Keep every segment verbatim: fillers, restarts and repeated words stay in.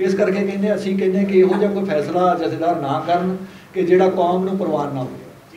इस करके कहने असीं कहने कि इहो जिहा कोई फैसला जथेदार ना करन कि जिहड़ा कौम नूं परवान ना हो।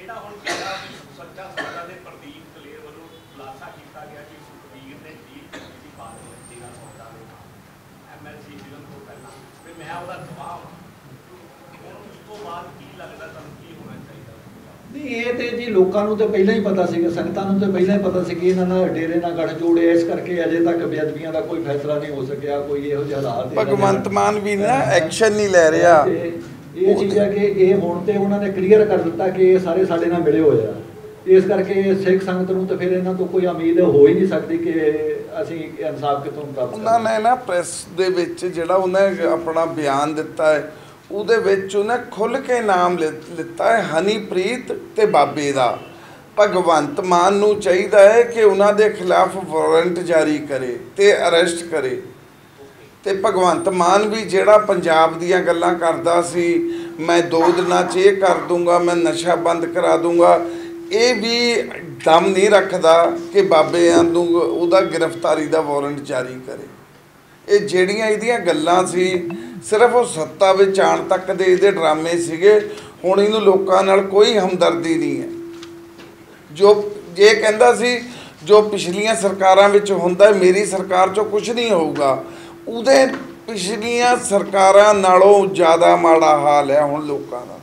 नहीं ये तो जी लोगों को तो पहले ही पता सी, संगतां नूं तो पहले ही पता सी कि इन्हां नाल डेरे नाल गठजोड़ है, इस करके अजे तक बेअदबियां का कोई फैसला नहीं हो सकिया, कोई इहो जिहा हालात भगवंत मान भी ना एक्शन नहीं ले रहा। ये चीज़ है कि ये हुण ते उन्होंने क्लीयर कर दिता कि ये सारे साडे नाल मिले होए आ, इस करके सिख संगत नूं तो फिर इन्हां तो कोई उम्मीद हो ही नहीं सकती कि असीं इंसाफ कितों प्राप्त। उन्होंने ना प्रेस दे विच जिहड़ा उन्हें अपना बयान दिता है ਉਹਦੇ ਵਿੱਚ ਉਹਨੇ ਖੁੱਲ੍ਹ ਕੇ ਨਾਮ ਲਿੱਤਾ ਹੈ ਹਨੀਪ੍ਰੀਤ ਤੇ ਬਾਬੇ ਦਾ। ਭਗਵੰਤ ਮਾਨ ਨੂੰ ਚਾਹੀਦਾ ਹੈ ਕਿ ਉਹਨਾਂ ਦੇ ਖਿਲਾਫ ਵਾਰੰਟ ਜਾਰੀ ਕਰੇ ਤੇ ਅਰੈਸਟ ਕਰੇ। ਤੇ ਭਗਵੰਤ ਮਾਨ ਵੀ ਜਿਹੜਾ ਪੰਜਾਬ ਦੀਆਂ ਗੱਲਾਂ ਕਰਦਾ ਸੀ, ਮੈਂ ਦੋ ਦਿਨਾਂ 'ਚ ਇਹ ਕਰ ਦੂੰਗਾ, ਮੈਂ ਨਸ਼ਾ ਬੰਦ ਕਰਾ ਦੂੰਗਾ, ਇਹ ਵੀ ਦਮ ਨਹੀਂ ਰੱਖਦਾ ਕਿ ਬਾਬਿਆਂ ਨੂੰ ਉਹਦਾ ਗ੍ਰਿਫਤਾਰੀ ਦਾ ਵਾਰੰਟ ਜਾਰੀ ਕਰੇ। ਇਹ ਜਿਹੜੀਆਂ ਇਹਦੀਆਂ ਗੱਲਾਂ ਸੀ सिर्फ वो सत्ता विच आण तक दे इहदे ड्रामे सीगे। हुण इहनूं लोकां नाल कोई हमदर्दी नहीं है। जो ये कहंदा सी जो पिछलियां सरकारां विच हुंदा मेरी सरकार चों कुछ नहीं होऊगा, उहदे पिछलियां सरकारां नालों ज़्यादा माड़ा हाल है हुण लोकां दा।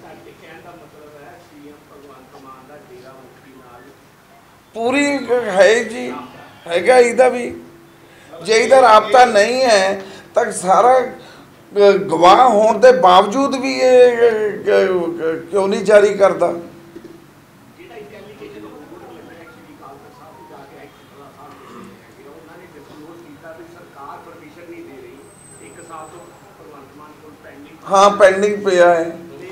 पूरी है जी, हैगा इहदा भी। जे इहदा राबता नहीं है तो सारा गवाह होने के बावजूद भी ये क्यों नहीं जारी करता। हाँ पेंडिंग पिया है,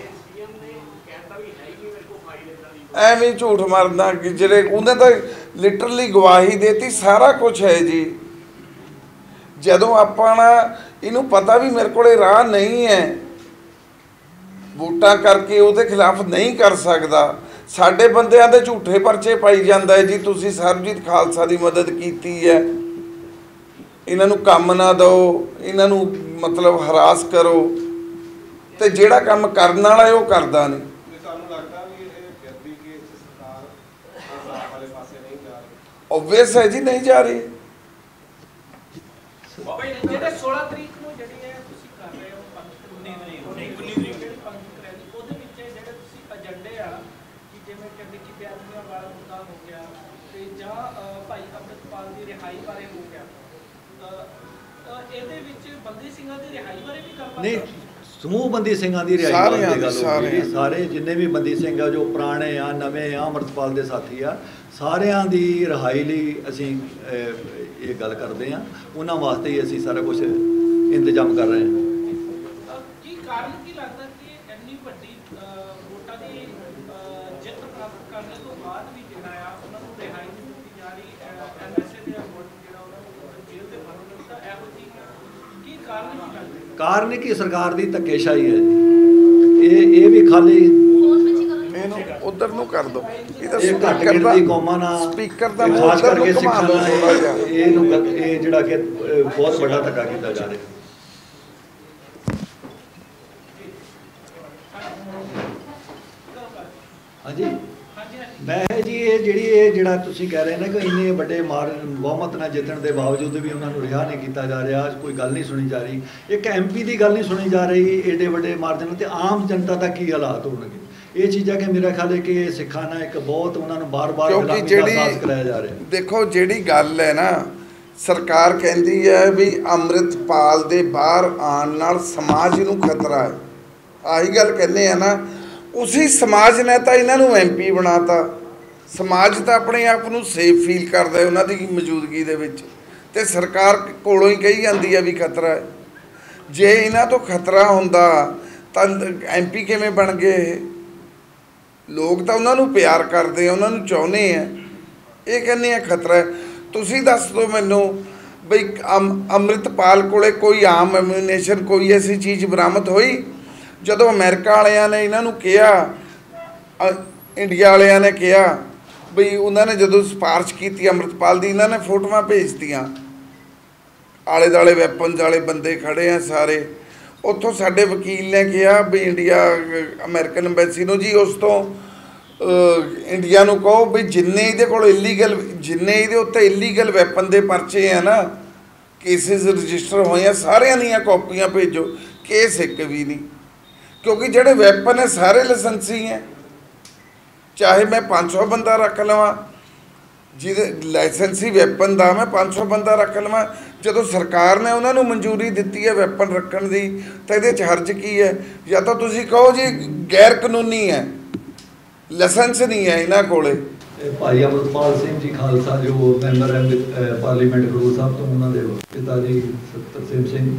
एवं झूठ मारना कि जिहड़े उन्हें तो लिटरली गवाही देती, सारा कुछ है जी। जदों अपना इनू पता भी मेरे को राह नहीं है, वोटां करके उहदे खिलाफ नहीं कर सकता, साडे बंदियां दे झूठे परचे पाई जांदा है जी तुसीं सरबजीत खालसा दी मदद कीती है, इन्हां नूं काम ना दो, इन्हां नूं मतलब हरास करो, ते जिहड़ा काम करन वाला है वो करदा नहीं। ओबवियस है जी नहीं जा रही। सोलह तरीक ਨੂੰ ਜਿਹੜੀ ਹੈ ਤੁਸੀਂ ਕਰ ਰਹੇ ਹੋ ਉੱਨੀ ਤਰੀਕ ਉੱਨੀ ਤਰੀਕ ਜਿਹੜੀ ਪੰਜ ਕ੍ਰੈਡਿਟ ਉਹਦੇ ਵਿੱਚ ਜਿਹੜੇ ਤੁਸੀਂ ਏਜੰਡੇ ਆ ਕਿ ਜਿਵੇਂ ਕਹਿੰਦੇ ਕਿ ਬਿਆਨੀਆਂ ਵਾਲਾ ਮੁੱਦਾ ਹੋ ਗਿਆ ਤੇ ਜਾਂ ਭਾਈ ਅੰਮ੍ਰਿਤਪਾਲ ਦੀ ਰਿਹਾਈ ਬਾਰੇ ਹੋ ਗਿਆ, ਇਹਦੇ ਵਿੱਚ ਬੰਦੀ ਸਿੰਘਾਂ ਦੀ ਰਿਹਾਈ ਬਾਰੇ ਵੀ ਕਰਵਾ ਨਹੀਂ ਸਮੂਹ ਬੰਦੀ ਸਿੰਘਾਂ ਦੀ ਰਿਹਾਈ ਬਾਰੇ ਗੱਲ ਹੋ ਗਈ। ਸਾਰੇ ਜਿੰਨੇ ਵੀ ਬੰਦੀ ਸਿੰਘ ਆ ਜੋ ਪੁਰਾਣੇ ਆ ਨਵੇਂ ਆ ਅੰਮ੍ਰਿਤਪਾਲ ਦੇ ਸਾਥੀ ਆ ਸਾਰਿਆਂ ਦੀ ਰਿਹਾਈ ਲਈ ਅਸੀਂ ਇਹ ਗੱਲ ਕਰਦੇ ਹਾਂ, ਉਹਨਾਂ ਵਾਸਤੇ ਹੀ ਅਸੀਂ ਸਾਰਾ ਕੁਝ ਇੰਤਜ਼ਾਮ ਕਰ ਰਹੇ ਹਾਂ। ਕੀ ਕਾਰਨ ਕੀ ਲੱਗਦਾ ਕਿ ਇੰਨੀ ਵੱਡੀ ਵੋਟਾਂ ਦੀ ਜਿੱਤ ਪ੍ਰਾਪਤ ਕਰਨ ਤੋਂ ਬਾਅਦ ਵੀ ਜਿਹੜਾ ਆ ਉਹਨਾਂ ਨੂੰ ਰਿਹਾਈ ਨਹੀਂ ਦਿੱਤੀ ਜਾ ਰਹੀ, ਐਮਐਸਏ ਦੇ ਵੋਟ ਜਿਹੜਾ ਉਹਨਾਂ ਨੂੰ ਜੇਲ੍ਹ ਦੇ ਬੰਦ ਕੀਤਾ, ਇਹੋ ਜਿਹੀ ਕੀ ਕਾਰਨ ਕੀ ਲੱਗਦਾ? ਕਾਰਨ ਕੀ ਸਰਕਾਰ ਦੀ ਧੱਕੇਸ਼ਾਹੀ ਹੈ ਜੀ। ਇਹ ਇਹ ਵੀ ਖਾਲੀ उधर नु कर दो, इधर घट गिनती कौमां नाल स्पीकर दा खास करके सिखां नाल ये ये जिहड़ा कि बहुत बड़ा धक्का कीता जा रहा। हाँ जी मैं जी ये जिहड़ी ये जिहड़ा तुसीं कह रहे ना कि इन्ने वड्डे मार बहुमत नाल जितण दे बावजूद भी उन्हां नूं रिहा नहीं कीता जा रहा, कोई गल नहीं सुनी जा रही, एक एम पी की गल नहीं सुनी जा रही, एडे वड्डे मार्जन ते आम जनता दा की हालात होणगे। ये चीज़ा कि मेरा ख्याल है कि सिखा ना एक बहुत उन्होंने बार बार एहसास कराया जा रहा है। देखो जिहड़ी गल है ना सरकार कहती है भी अंम੍ਰਿਤਪਾਲ दे बाहर आने नाल समाज नूं खतरा है, आही गल कहने हैं ना, उसी समाज ने तो इन्हां नूं एम पी बनाता, समाज तो अपने आप नूं सेफ फील करता है उन्हां दी मौजूदगी दे विच, ते सरकार कोलों ही कही जाती है भी खतरा है। जे इन्हां तो खतरा हुंदा तां एम पी किवें बन गए? लोग तो उन्होंने प्यार करते हैं, उन्होंने चाहते हैं, ये कहने खतरा है। तुसी दस दो मैनू बई अंम੍ਰਿਤਪਾਲ कोले कोई आम एम्यूनेशन कोई ऐसी चीज़ बरामद हुई? जदों अमेरिका वालियां ने इन्हों कहा, इंडिया वालियां ने कहा बई उन्होंने जदों सिफारिश की अंम੍ਰਿਤਪਾਲ की, इन्होंने फोटोआं भेजतियां, आले दुआले वैपन्स वाले बंदे खड़े हैं सारे, ਉੱਥੋਂ ਸਾਡੇ ਵਕੀਲ ਨੇ ਕਿਹਾ ਵੀ ਇੰਡੀਆ ਅਮਰੀਕਨ ਐਮਬੈਸੀ ਨੂੰ, ਜੀ ਉਸ ਤੋਂ ਇੰਡੀਆ ਨੂੰ ਕਹੋ ਵੀ ਜਿੰਨੇ ਇਹਦੇ ਕੋਲ ਇਲੀਗਲ, ਜਿੰਨੇ ਇਹਦੇ ਉੱਤੇ ਇਲੀਗਲ ਵੈਪਨ ਦੇ ਪਰਚੇ ਆ ਨਾ, ਕੇਸਿਸ ਰਜਿਸਟਰ ਹੋਏ ਆ, ਸਾਰਿਆਂ ਦੀਆਂ ਕਾਪੀਆਂ ਭੇਜੋ। ਕੇਸ ਇੱਕ ਵੀ ਨਹੀਂ, ਕਿਉਂਕਿ ਜਿਹੜੇ ਵੈਪਨ ਹੈ ਸਾਰੇ ਲਾਇਸੈਂਸੀ ਹੈ। ਚਾਹੇ ਮੈਂ ਪੰਜ ਸੌ ਬੰਦਾ ਰੱਖ ਲਵਾਂ, ਜਿਹਦੇ ਲਾਇਸੈਂਸੀ ਵੈਪਨ ਦਾ ਮੈਂ ਪੰਜ ਸੌ ਬੰਦਾ ਰੱਖ ਲਵਾਂ, ਜਦੋਂ ਸਰਕਾਰ ਨੇ ਉਹਨਾਂ ਨੂੰ ਮਨਜ਼ੂਰੀ ਦਿੱਤੀ ਹੈ ਵੈਪਨ ਰੱਖਣ ਦੀ, ਤਾਂ ਇਹਦੇ 'ਚ ਹਰਜ ਕੀ ਹੈ? ਜਾਂ ਤਾਂ ਤੁਸੀਂ ਕਹੋ ਜੀ ਗੈਰ ਕਾਨੂੰਨੀ ਹੈ, ਲਾਇਸੈਂਸ ਨਹੀਂ ਹੈ ਇਹਨਾਂ ਕੋਲੇ। ਭਾਈ ਅਮਰਪਾਲ ਸਿੰਘ ਜੀ ਖਾਲਸਾ ਜੋ ਮੈਂਬਰ ਹੈ ਪਾਰਲੀਮੈਂਟ ਖਡੂਰ ਸਾਹਿਬ ਤੋਂ, ਉਹਨਾਂ ਦੇ ਪਿਤਾ ਜੀ ਤਰਸੇਮ ਸਿੰਘ।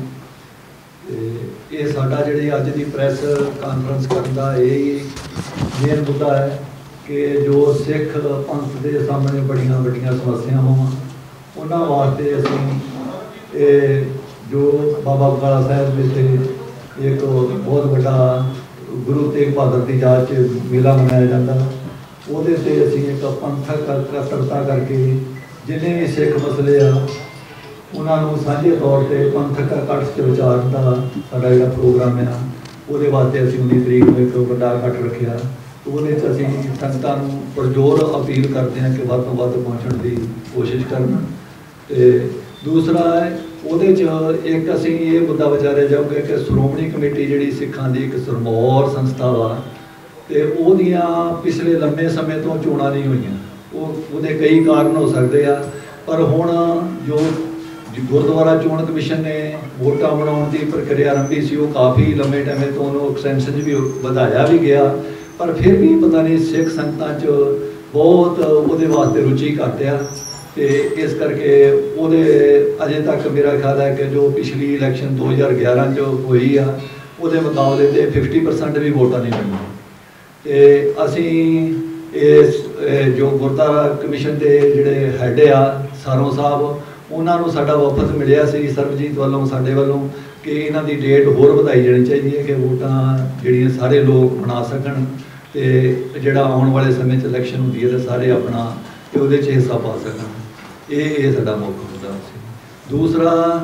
ਤੇ ਇਹ ਸਾਡਾ ਜਿਹੜੀ ਅੱਜ ਦੀ ਪ੍ਰੈਸ ਕਾਨਫਰੰਸ ਕਰਨ ਦਾ ਇਹ ਮੇਨ ਮੁੱਦਾ ਹੈ ਕਿ ਜੋ ਸਿੱਖ ਪੰਥ ਦੇ ਸਾਹਮਣੇ ਬੜੀਆਂ ਵੱਡੀਆਂ ਸਮੱਸਿਆਵਾਂ, ਉਹਨਾਂ ਵਾਸਤੇ ਅਸੀਂ ਇਹ ਜੋ ਬਾਬਾ ਬਕਾਲਾ ਸਾਹਿਬ ਵਿਖੇ ਇੱਕ ਬਹੁਤ ਵੱਡਾ ਗੁਰੂ ਤੇਗ ਬਹਾਦਰ ਦੀ ਯਾਦ 'ਚ ਮੇਲਾ ਮਨਾਇਆ ਜਾਂਦਾ, ਉਹਦੇ 'ਤੇ ਅਸੀਂ ਇੱਕ ਪੰਥਕ ਇਕੱਤਰਤਾ ਕਰਕੇ ਜਿੰਨੇ ਵੀ ਸਿੱਖ ਮਸਲੇ ਆ ਉਹਨਾਂ ਨੂੰ ਸਾਂਝੇ ਤੌਰ 'ਤੇ ਪੰਥਕ ਇਕੱਠ 'ਚ ਵਿਚਾਰਨ ਦਾ ਸਾਡਾ ਜਿਹੜਾ ਪ੍ਰੋਗਰਾਮ ਹੈ, ਉਹਦੇ ਵਾਸਤੇ ਅਸੀਂ ਉੱਨੀ ਤਰੀਕ ਨੂੰ ਇੱਕ ਵੱਡਾ ਇਕੱਠ ਰੱਖਿਆ। ਉਹਦੇ 'ਚ ਅਸੀਂ ਸੰਗਤਾਂ ਨੂੰ ਪੁਰਜੋਰ ਅਪੀਲ ਕਰਦੇ ਹਾਂ ਕਿ ਵੱਧ ਤੋਂ ਵੱਧ ਪਹੁੰਚਣ ਦੀ ਕੋਸ਼ਿਸ਼ ਕਰਨ। ਅਤੇ ਦੂਸਰਾ ਹੈ ਉਹਦੇ 'ਚ ਇੱਕ ਅਸੀਂ ਇਹ ਮੁੱਦਾ ਵਿਚਾਰਿਆ ਜਾਊਗਾ ਕਿ ਸ਼੍ਰੋਮਣੀ ਕਮੇਟੀ ਜਿਹੜੀ ਸਿੱਖਾਂ ਦੀ ਇੱਕ ਸਿਰਮੌਰ ਸੰਸਥਾ ਵਾ, ਅਤੇ ਉਹਦੀਆਂ ਪਿਛਲੇ ਲੰਬੇ ਸਮੇਂ ਤੋਂ ਚੋਣਾਂ ਨਹੀਂ ਹੋਈਆਂ। ਉਹ ਉਹਦੇ ਕਈ ਕਾਰਨ ਹੋ ਸਕਦੇ ਆ, ਪਰ ਹੁਣ ਜੋ ਗੁਰਦੁਆਰਾ ਚੋਣ ਕਮਿਸ਼ਨ ਨੇ ਵੋਟਾਂ ਬਣਾਉਣ ਦੀ ਪ੍ਰਕਿਰਿਆ ਆਰੰਭੀ ਸੀ, ਉਹ ਕਾਫੀ ਲੰਬੇ ਟਾਈਮ ਤੋਂ ਉਹਨੂੰ ਐਕਸਟੈਂਸ਼ਨ ਵੀ ਵਧਾਇਆ ਵੀ ਗਿਆ, ਪਰ ਫਿਰ ਵੀ ਪਤਾ ਨਹੀਂ ਸਿੱਖ ਸੰਗਤਾਂ 'ਚ ਬਹੁਤ ਉਹਦੇ ਵਾਸਤੇ ਰੁਚੀ ਘੱਟ ਆ। ਅਤੇ ਇਸ ਕਰਕੇ ਉਹਦੇ ਅਜੇ ਤੱਕ ਮੇਰਾ ਖਿਆਲ ਹੈ ਕਿ ਜੋ ਪਿਛਲੀ ਇਲੈਕਸ਼ਨ ਦੋ ਹਜ਼ਾਰ ਗਿਆਰਾਂ 'ਚ ਹੋਈ ਆ, ਉਹਦੇ ਮੁਕਾਬਲੇ 'ਤੇ ਫਿਫਟੀ ਪਰਸੈਂਟ ਵੀ ਵੋਟਾਂ ਨਹੀਂ ਬਣੀਆਂ। ਅਤੇ ਅਸੀਂ ਇਸ ਜੋ ਗੁਰਦੁਆਰਾ ਕਮਿਸ਼ਨ ਦੇ ਜਿਹੜੇ ਹੈੱਡ ਆ ਸਾਰੋਂ ਸਾਹਿਬ, ਉਹਨਾਂ ਨੂੰ ਸਾਡਾ ਵਫਦ ਮਿਲਿਆ ਸੀ ਸਰਬਜੀਤ ਵੱਲੋਂ, ਸਾਡੇ ਵੱਲੋਂ, ਕਿ ਇਹਨਾਂ ਦੀ ਡੇਟ ਹੋਰ ਵਧਾਈ ਜਾਣੀ ਚਾਹੀਦੀ ਹੈ ਕਿ ਵੋਟਾਂ ਜਿਹੜੀਆਂ ਸਾਰੇ ਲੋਕ ਬਣਾ ਸਕਣ, ਅਤੇ ਜਿਹੜਾ ਆਉਣ ਵਾਲੇ ਸਮੇਂ 'ਚ ਇਲੈਕਸ਼ਨ ਹੁੰਦੀ ਹੈ ਤਾਂ ਸਾਰੇ ਆਪਣਾ ਅਤੇ ਉਹਦੇ 'ਚ ਹਿੱਸਾ ਪਾ ਸਕਣ। ਇਹ ਇਹ ਸਾਡਾ ਮੁੱਖ ਮੁੱਦਾ ਸੀ। ਦੂਸਰਾ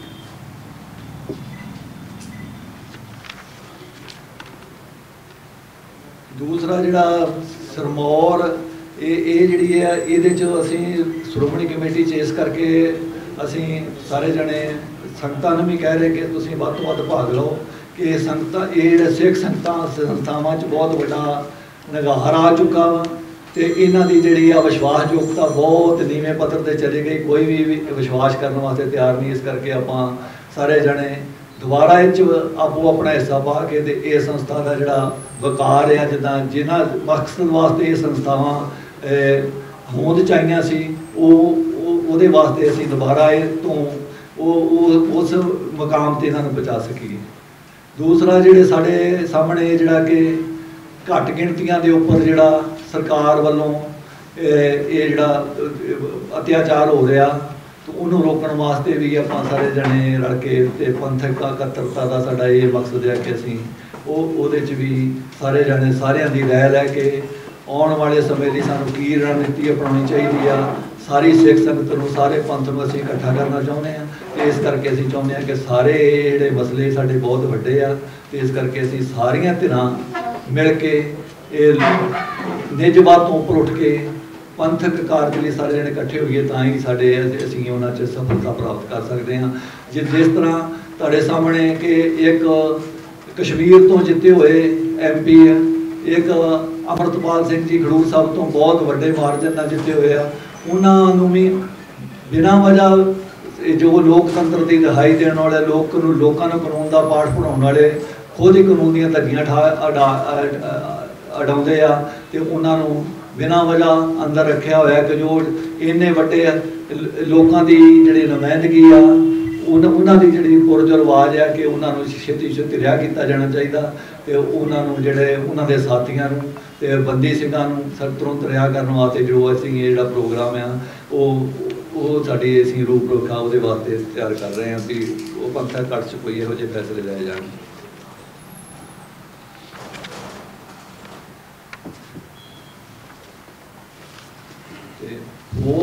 ਦੂਸਰਾ ਜਿਹੜਾ ਸਿਰਮੌਰ ਇਹ ਇਹ ਜਿਹੜੀ ਹੈ, ਇਹਦੇ 'ਚ ਅਸੀਂ ਸ਼੍ਰੋਮਣੀ ਕਮੇਟੀ 'ਚ ਇਸ ਕਰਕੇ ਅਸੀਂ ਸਾਰੇ ਜਣੇ ਸੰਗਤਾਂ ਨੂੰ ਵੀ ਕਹਿ ਰਹੇ ਕਿ ਤੁਸੀਂ ਵੱਧ ਤੋਂ ਵੱਧ ਭਾਗ ਲਓ, ਕਿ ਸੰਗਤਾਂ ਇਹ ਜਿਹੜੇ ਸਿੱਖ ਸੰਗਤਾਂ ਸੰਸਥਾਵਾਂ 'ਚ ਬਹੁਤ ਵੱਡਾ ਨਿਗਾਰ ਆ ਚੁੱਕਾ ਵਾ, ਅਤੇ ਇਹਨਾਂ ਦੀ ਜਿਹੜੀ ਆ ਵਿਸ਼ਵਾਸਯੋਗਤਾ ਬਹੁਤ ਨੀਵੇਂ ਪੱਧਰ 'ਤੇ ਚਲੀ ਗਈ, ਕੋਈ ਵੀ ਵਿਸ਼ਵਾਸ ਕਰਨ ਵਾਸਤੇ ਤਿਆਰ ਨਹੀਂ। ਇਸ ਕਰਕੇ ਆਪਾਂ ਸਾਰੇ ਜਣੇ ਦੁਬਾਰਾ ਇਹ 'ਚ ਆਪੋ ਆਪਣਾ ਹਿੱਸਾ ਪਾ ਕੇ ਅਤੇ ਇਹ ਸੰਸਥਾ ਦਾ ਜਿਹੜਾ ਵਕਾਰ ਆ, ਜਿੱਦਾਂ ਜਿਨ੍ਹਾਂ ਮਕਸਦ ਵਾਸਤੇ ਇਹ ਸੰਸਥਾਵਾਂ ਹੋਂਦ 'ਚ ਆਈਆਂ ਸੀ, ਉਹ ਉਹਦੇ ਵਾਸਤੇ ਅਸੀਂ ਦੁਬਾਰਾ ਇਹ ਤੋਂ ਉਹ ਉਸ ਮੁਕਾਮ 'ਤੇ ਇਹਨਾਂ ਨੂੰ ਪਹੁੰਚਾ ਸਕੀਏ। ਦੂਸਰਾ ਜਿਹੜੇ ਸਾਡੇ ਸਾਹਮਣੇ ਜਿਹੜਾ ਕਿ ਘੱਟ ਗਿਣਤੀਆਂ ਦੇ ਉੱਪਰ ਜਿਹੜਾ ਸਰਕਾਰ ਵੱਲੋਂ ਇਹ ਜਿਹੜਾ ਅਤਿਆਚਾਰ ਹੋ ਰਿਹਾ, ਤਾਂ ਉਹਨੂੰ ਰੋਕਣ ਵਾਸਤੇ ਵੀ ਆਪਾਂ ਸਾਰੇ ਜਣੇ ਰਲ ਕੇ ਅਤੇ ਪੰਥਕ ਇਕੱਤਰਤਾ ਦਾ ਸਾਡਾ ਇਹ ਮਕਸਦ ਹੈ ਕਿ ਅਸੀਂ ਉਹ ਉਹਦੇ 'ਚ ਵੀ ਸਾਰੇ ਜਣੇ ਸਾਰਿਆਂ ਦੀ ਰਾਏ ਲੈ ਕੇ ਆਉਣ ਵਾਲੇ ਸਮੇਂ ਲਈ ਸਾਨੂੰ ਕੀ ਰਣਨੀਤੀ ਅਪਣਾਉਣੀ ਚਾਹੀਦੀ ਆ। ਸਾਰੀ ਸਿੱਖ ਸੰਗਤ ਨੂੰ, ਸਾਰੇ ਪੰਥ ਨੂੰ ਅਸੀਂ ਇਕੱਠਾ ਕਰਨਾ ਚਾਹੁੰਦੇ ਹਾਂ, ਅਤੇ ਇਸ ਕਰਕੇ ਅਸੀਂ ਚਾਹੁੰਦੇ ਹਾਂ ਕਿ ਸਾਰੇ ਜਿਹੜੇ ਮਸਲੇ ਸਾਡੇ ਬਹੁਤ ਵੱਡੇ ਆ, ਅਤੇ ਇਸ ਕਰਕੇ ਅਸੀਂ ਸਾਰੀਆਂ ਧਿਰਾਂ ਮਿਲ ਕੇ ਇਹ ਨਿੱਜਵਾਦ ਤੋਂ ਉੱਪਰ ਉੱਠ ਕੇ ਪੰਥਕ ਕਾਰਜ ਲਈ ਸਾਰੇ ਜਣੇ ਇਕੱਠੇ ਹੋਈਏ, ਤਾਂ ਹੀ ਸਾਡੇ ਅਸੀਂ ਉਹਨਾਂ 'ਚ ਸਫਲਤਾ ਪ੍ਰਾਪਤ ਕਰ ਸਕਦੇ ਹਾਂ। ਜਿ ਜਿਸ ਤਰ੍ਹਾਂ ਤੁਹਾਡੇ ਸਾਹਮਣੇ ਕਿ ਇੱਕ ਕਸ਼ਮੀਰ ਤੋਂ ਜਿੱਤੇ ਹੋਏ ਐਮ ਪੀ ਹੈ, ਇੱਕ ਅਮਰਤਪਾਲ ਸਿੰਘ ਜੀ ਖਡੂਰ ਸਾਹਿਬ ਤੋਂ ਬਹੁਤ ਵੱਡੇ ਮਾਰਜਨ ਨਾਲ ਜਿੱਤੇ ਹੋਏ ਆ, ਉਹਨਾਂ ਨੂੰ ਵੀ ਬਿਨਾਂ ਵਜ੍ਹਾ ਜੋ ਲੋਕਤੰਤਰ ਦੀ ਰਿਹਾਈ ਦੇਣ ਵਾਲੇ, ਲੋਕ ਨੂੰ ਲੋਕਾਂ ਨੂੰ ਕਾਨੂੰਨ ਦਾ ਪਾਠ ਪੜ੍ਹਾਉਣ ਵਾਲੇ ਖੁਦ ਹੀ ਕਾਨੂੰਨ ਦੀਆਂ ਧੱਗੀਆਂ ਠਾ ਅਡਾਉਂਦੇ ਆ, ਅਤੇ ਉਹਨਾਂ ਨੂੰ ਬਿਨਾਂ ਵਜ੍ਹਾ ਅੰਦਰ ਰੱਖਿਆ ਹੋਇਆ ਕਿ ਜੋ ਇੰਨੇ ਵੱਡੇ ਲੋਕਾਂ ਦੀ ਜਿਹੜੀ ਨੁਮਾਇੰਦਗੀ ਆ, ਉਹਨਾਂ ਉਹਨਾਂ ਦੀ ਜਿਹੜੀ ਪੁਰਜੋਰ ਆਵਾਜ਼ ਹੈ ਕਿ ਉਹਨਾਂ ਨੂੰ ਛੇਤੀ ਛੇਤੀ ਰਿਹਾ ਕੀਤਾ ਜਾਣਾ ਚਾਹੀਦਾ, ਅਤੇ ਉਹਨਾਂ ਨੂੰ ਜਿਹੜੇ ਉਹਨਾਂ ਦੇ ਸਾਥੀਆਂ ਨੂੰ ਅਤੇ ਬੰਦੀ ਸਿੰਘਾਂ ਨੂੰ ਸਰ ਤੁਰੰਤ ਰਿਹਾ ਕਰਨ ਵਾਸਤੇ ਜੋ ਅਸੀਂ ਇਹ ਜਿਹੜਾ ਪ੍ਰੋਗਰਾਮ ਆ ਉਹ ਉਹ ਸਾਡੀ ਅਸੀਂ ਰੂਪ ਰੇਖਾ ਉਹਦੇ ਵਾਸਤੇ ਤਿਆਰ ਕਰ ਰਹੇ ਹਾਂ ਵੀ ਉਹ ਪੰਥਕ ਇਕੱਠ 'ਚ ਕੋਈ ਇਹੋ ਜਿਹੇ ਫੈਸਲੇ ਲਏ ਜਾਣ। ਅਤੇ ਹੋਰ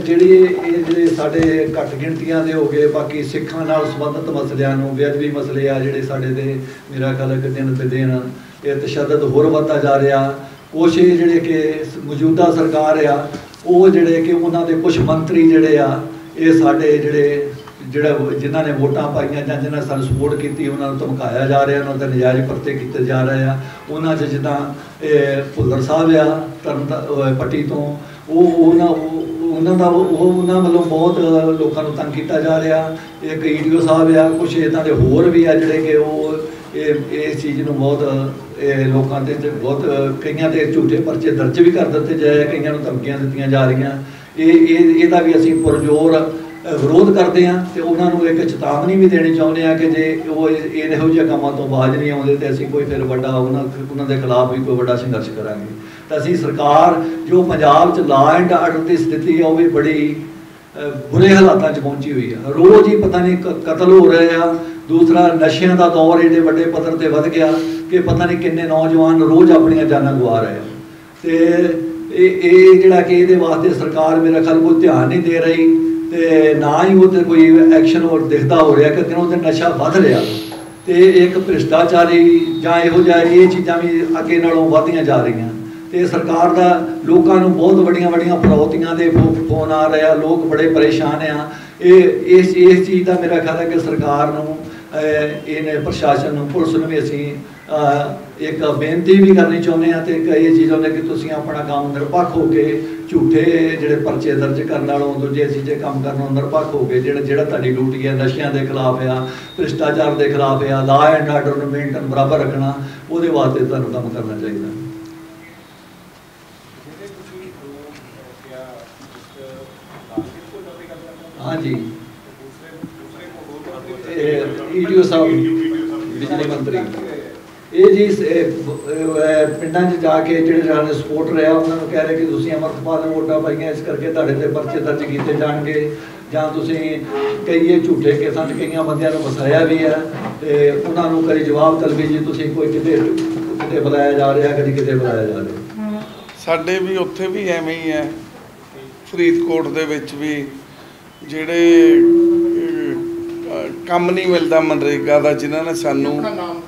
ਜਿਹੜੀ ਇਹ ਜਿਹੜੇ ਸਾਡੇ ਘੱਟ ਗਿਣਤੀਆਂ ਦੇ ਹੋ ਗਏ, ਬਾਕੀ ਸਿੱਖਾਂ ਨਾਲ ਸੰਬੰਧਿਤ ਮਸਲਿਆਂ ਨੂੰ, ਬੇਅਦਬੀ ਮਸਲੇ ਆ ਜਿਹੜੇ ਸਾਡੇ ਤੇ ਮੇਰਾ ਖਿਆਲ ਹੈ ਕਿ ਦਿਨ ਤੇ ਦਿਨ ਇਹ ਤਸ਼ੱਦਦ ਹੋਰ ਵੱਧਦਾ ਜਾ ਰਿਹਾ। ਕੁਛ ਇਹ ਜਿਹੜੇ ਕਿ ਮੌਜੂਦਾ ਸਰਕਾਰ ਆ ਉਹ ਜਿਹੜੇ ਕਿ ਉਹਨਾਂ ਦੇ ਕੁਛ ਮੰਤਰੀ ਜਿਹੜੇ ਆ ਇਹ ਸਾਡੇ ਜਿਹੜੇ ਜਿਹੜਾ ਜਿਨ੍ਹਾਂ ਨੇ ਵੋਟਾਂ ਪਾਈਆਂ ਜਾਂ ਜਿਨ੍ਹਾਂ ਨੇ ਸਾਨੂੰ ਸਪੋਰਟ ਕੀਤੀ ਉਹਨਾਂ ਨੂੰ ਧਮਕਾਇਆ ਜਾ ਰਿਹਾ, ਉਹਨਾਂ ਦਾ ਨਜਾਇਜ਼ ਪਰਚੇ ਕੀਤੇ ਜਾ ਰਹੇ ਆ। ਉਹਨਾਂ 'ਚ ਜਿੱਦਾਂ ਇਹ ਭੁੱਲਰ ਸਾਹਿਬ ਆ ਤਰਨ ਪੱਟੀ ਤੋਂ, ਉਹ ਉਹਨਾਂ ਉਹਨਾਂ ਦਾ ਉਹ ਉਹਨਾਂ ਵੱਲੋਂ ਬਹੁਤ ਲੋਕਾਂ ਨੂੰ ਤੰਗ ਕੀਤਾ ਜਾ ਰਿਹਾ। ਇੱਕ ਈ ਡੀ ਓ ਸਾਹਿਬ ਆ, ਕੁਛ ਇੱਦਾਂ ਦੇ ਹੋਰ ਵੀ ਆ ਜਿਹੜੇ ਕਿ ਉਹ ਇਹ ਇਸ ਚੀਜ਼ ਨੂੰ ਬਹੁਤ ਇਹ ਲੋਕਾਂ ਦੇ ਬਹੁਤ ਕਈਆਂ ਦੇ ਝੂਠੇ ਪਰਚੇ ਦਰਜ ਵੀ ਕਰ ਦਿੱਤੇ ਜਾਏ, ਕਈਆਂ ਨੂੰ ਧਮਕੀਆਂ ਦਿੱਤੀਆਂ ਜਾ ਰਹੀਆਂ। ਇਹ ਇਹ ਇਹਦਾ ਵੀ ਅਸੀਂ ਪੁਰਜ਼ੋਰ ਵਿਰੋਧ ਕਰਦੇ ਹਾਂ ਅਤੇ ਉਹਨਾਂ ਨੂੰ ਇੱਕ ਚੇਤਾਵਨੀ ਵੀ ਦੇਣੀ ਚਾਹੁੰਦੇ ਹਾਂ ਕਿ ਜੇ ਉਹ ਇਹ ਇਹੋ ਜਿਹੇ ਕੰਮਾਂ ਤੋਂ ਬਾਜ਼ ਨਹੀਂ ਆਉਂਦੇ ਤਾਂ ਅਸੀਂ ਕੋਈ ਫਿਰ ਵੱਡਾ ਉਹਨਾਂ ਉਹਨਾਂ ਦੇ ਖਿਲਾਫ ਵੀ ਕੋਈ ਵੱਡਾ ਸੰਘਰਸ਼ ਕਰਾਂਗੇ। ਤਾਂ ਅਸੀਂ ਸਰਕਾਰ ਜੋ ਪੰਜਾਬ 'ਚ ਲਾ ਐਂਡ ਆਰਡਰ ਦੀ ਸਥਿਤੀ ਆ ਉਹ ਵੀ ਬੜੀ ਬੁਰੇ ਹਾਲਾਤਾਂ 'ਚ ਪਹੁੰਚੀ ਹੋਈ ਆ। ਰੋਜ਼ ਹੀ ਪਤਾ ਨਹੀਂ ਕਤਲ ਹੋ ਰਹੇ ਆ। ਦੂਸਰਾ ਨਸ਼ਿਆਂ ਦਾ ਦੌਰ ਏਡੇ ਵੱਡੇ ਪੱਧਰ 'ਤੇ ਵੱਧ ਗਿਆ ਕਿ ਪਤਾ ਨਹੀਂ ਕਿੰਨੇ ਨੌਜਵਾਨ ਰੋਜ਼ ਆਪਣੀਆਂ ਜਾਨਾਂ ਗਵਾ ਰਹੇ ਆ। ਅਤੇ ਇਹ ਇਹ ਜਿਹੜਾ ਕਿ ਇਹਦੇ ਵਾਸਤੇ ਸਰਕਾਰ ਮੇਰਾ ਖਿਆਲ ਕੋਈ ਧਿਆਨ ਨਹੀਂ ਦੇ ਰਹੀ ਅਤੇ ਨਾ ਹੀ ਉਹ 'ਤੇ ਕੋਈ ਐਕਸ਼ਨ ਹੋਰ ਦਿਖਦਾ ਹੋ ਰਿਹਾ ਕਿ ਦਿਨੋਂ ਦਿਨ ਨਸ਼ਾ ਵੱਧ ਰਿਹਾ ਅਤੇ ਇੱਕ ਭ੍ਰਿਸ਼ਟਾਚਾਰੀ ਜਾਂ ਇਹੋ ਜਿਹਾ ਇਹ ਚੀਜ਼ਾਂ ਵੀ ਅੱਗੇ ਨਾਲੋਂ ਵੱਧਦੀਆਂ ਜਾ ਰਹੀਆਂ। ਅਤੇ ਸਰਕਾਰ ਦਾ ਲੋਕਾਂ ਨੂੰ ਬਹੁਤ ਵੱਡੀਆਂ ਵੱਡੀਆਂ ਫਰੌਤੀਆਂ ਦੇ ਫੋਨ ਆ ਰਹੇ ਆ, ਲੋਕ ਬੜੇ ਪਰੇਸ਼ਾਨ ਆ। ਇਹ ਇਸ ਇਸ ਚੀਜ਼ ਦਾ ਮੇਰਾ ਖਿਆਲ ਹੈ ਕਿ ਸਰਕਾਰ ਨੂੰ ਇਹਨੇ ਪ੍ਰਸ਼ਾਸਨ ਨੂੰ ਪੁਲਿਸ ਨੂੰ ਵੀ ਅਸੀਂ ਇੱਕ ਬੇਨਤੀ ਵੀ ਕਰਨੀ ਚਾਹੁੰਦੇ ਹਾਂ ਅਤੇ ਇਹ ਚੀਜ਼ ਚਾਹੁੰਦੇ ਕਿ ਤੁਸੀਂ ਆਪਣਾ ਕੰਮ ਨਿਰਪੱਖ ਹੋ ਕੇ ਝੂਠੇ ਜਿਹੜੇ ਪਰਚੇ ਦਰਜ ਕਰਨ ਨਾਲੋਂ ਦੂਜੇ ਚੀਜ਼ੇ ਕੰਮ ਕਰਨ ਨੂੰ ਨਿਰਪੱਖ ਹੋ ਕੇ ਜਿਹੜਾ ਜਿਹੜਾ ਤੁਹਾਡੀ ਡਿਊਟੀ ਹੈ ਨਸ਼ਿਆਂ ਦੇ ਖਿਲਾਫ ਆ, ਭ੍ਰਿਸ਼ਟਾਚਾਰ ਦੇ ਖਿਲਾਫ ਆ, ਲਾ ਐਂਡ ਆਰਡਰ ਨੂੰ ਮੇਨਟੇਨ ਬਰਾਬਰ ਰੱਖਣਾ, ਉਹਦੇ ਵਾਸਤੇ ਤੁਹਾਨੂੰ ਕੰਮ ਕਰਨਾ ਚਾਹੀਦਾ। ਹਾਂਜੀ, ਈ ਡੀ ਓ ਸਾਹਿਬ ਬਿਜਲੀ ਮੰਤਰੀ ਇਹ ਜੀ ਪਿੰਡਾਂ 'ਚ ਜਾ ਕੇ ਜਿਹੜੇ ਜਾਣੇ ਸਪੋਰਟ ਰਿਹਾ ਉਹਨਾਂ ਨੂੰ ਕਹਿ ਰਹੇ ਕਿ ਤੁਸੀਂ ਅੰਮ੍ਰਿਤਪਾਲ ਨੂੰ ਵੋਟਾਂ ਪਾਈਆਂ ਇਸ ਕਰਕੇ ਤੁਹਾਡੇ 'ਤੇ ਪਰਚੇ ਦਰਜ ਕੀਤੇ ਜਾਣਗੇ, ਜਾਂ ਤੁਸੀਂ ਕਈਏ ਝੂਠੇ ਕੇਸਾਂ 'ਚ ਕਈਆਂ ਬੰਦਿਆਂ ਨੂੰ ਫਸਾਇਆ ਵੀ ਹੈ ਅਤੇ ਉਹਨਾਂ ਨੂੰ ਕਦੀ ਜਵਾਬ ਤਲਬੀ ਜੀ ਤੁਸੀਂ ਕੋਈ ਕਿਤੇ ਕਿਤੇ ਬੁਲਾਇਆ ਜਾ ਰਿਹਾ, ਕਦੀ ਕਿਤੇ ਬੁਲਾਇਆ ਜਾ ਰਿਹਾ। ਸਾਡੇ ਵੀ ਉੱਥੇ ਵੀ ਐਵੇਂ ਹੀ ਹੈ, ਫਰੀਦਕੋਟ ਦੇ ਵਿੱਚ ਵੀ ਜਿਹੜੇ ਕੰਮ ਨਹੀਂ ਮਿਲਦਾ ਮਨਰੇਗਾ ਦਾ, ਜਿਨ੍ਹਾਂ ਨੇ ਸਾਨੂੰ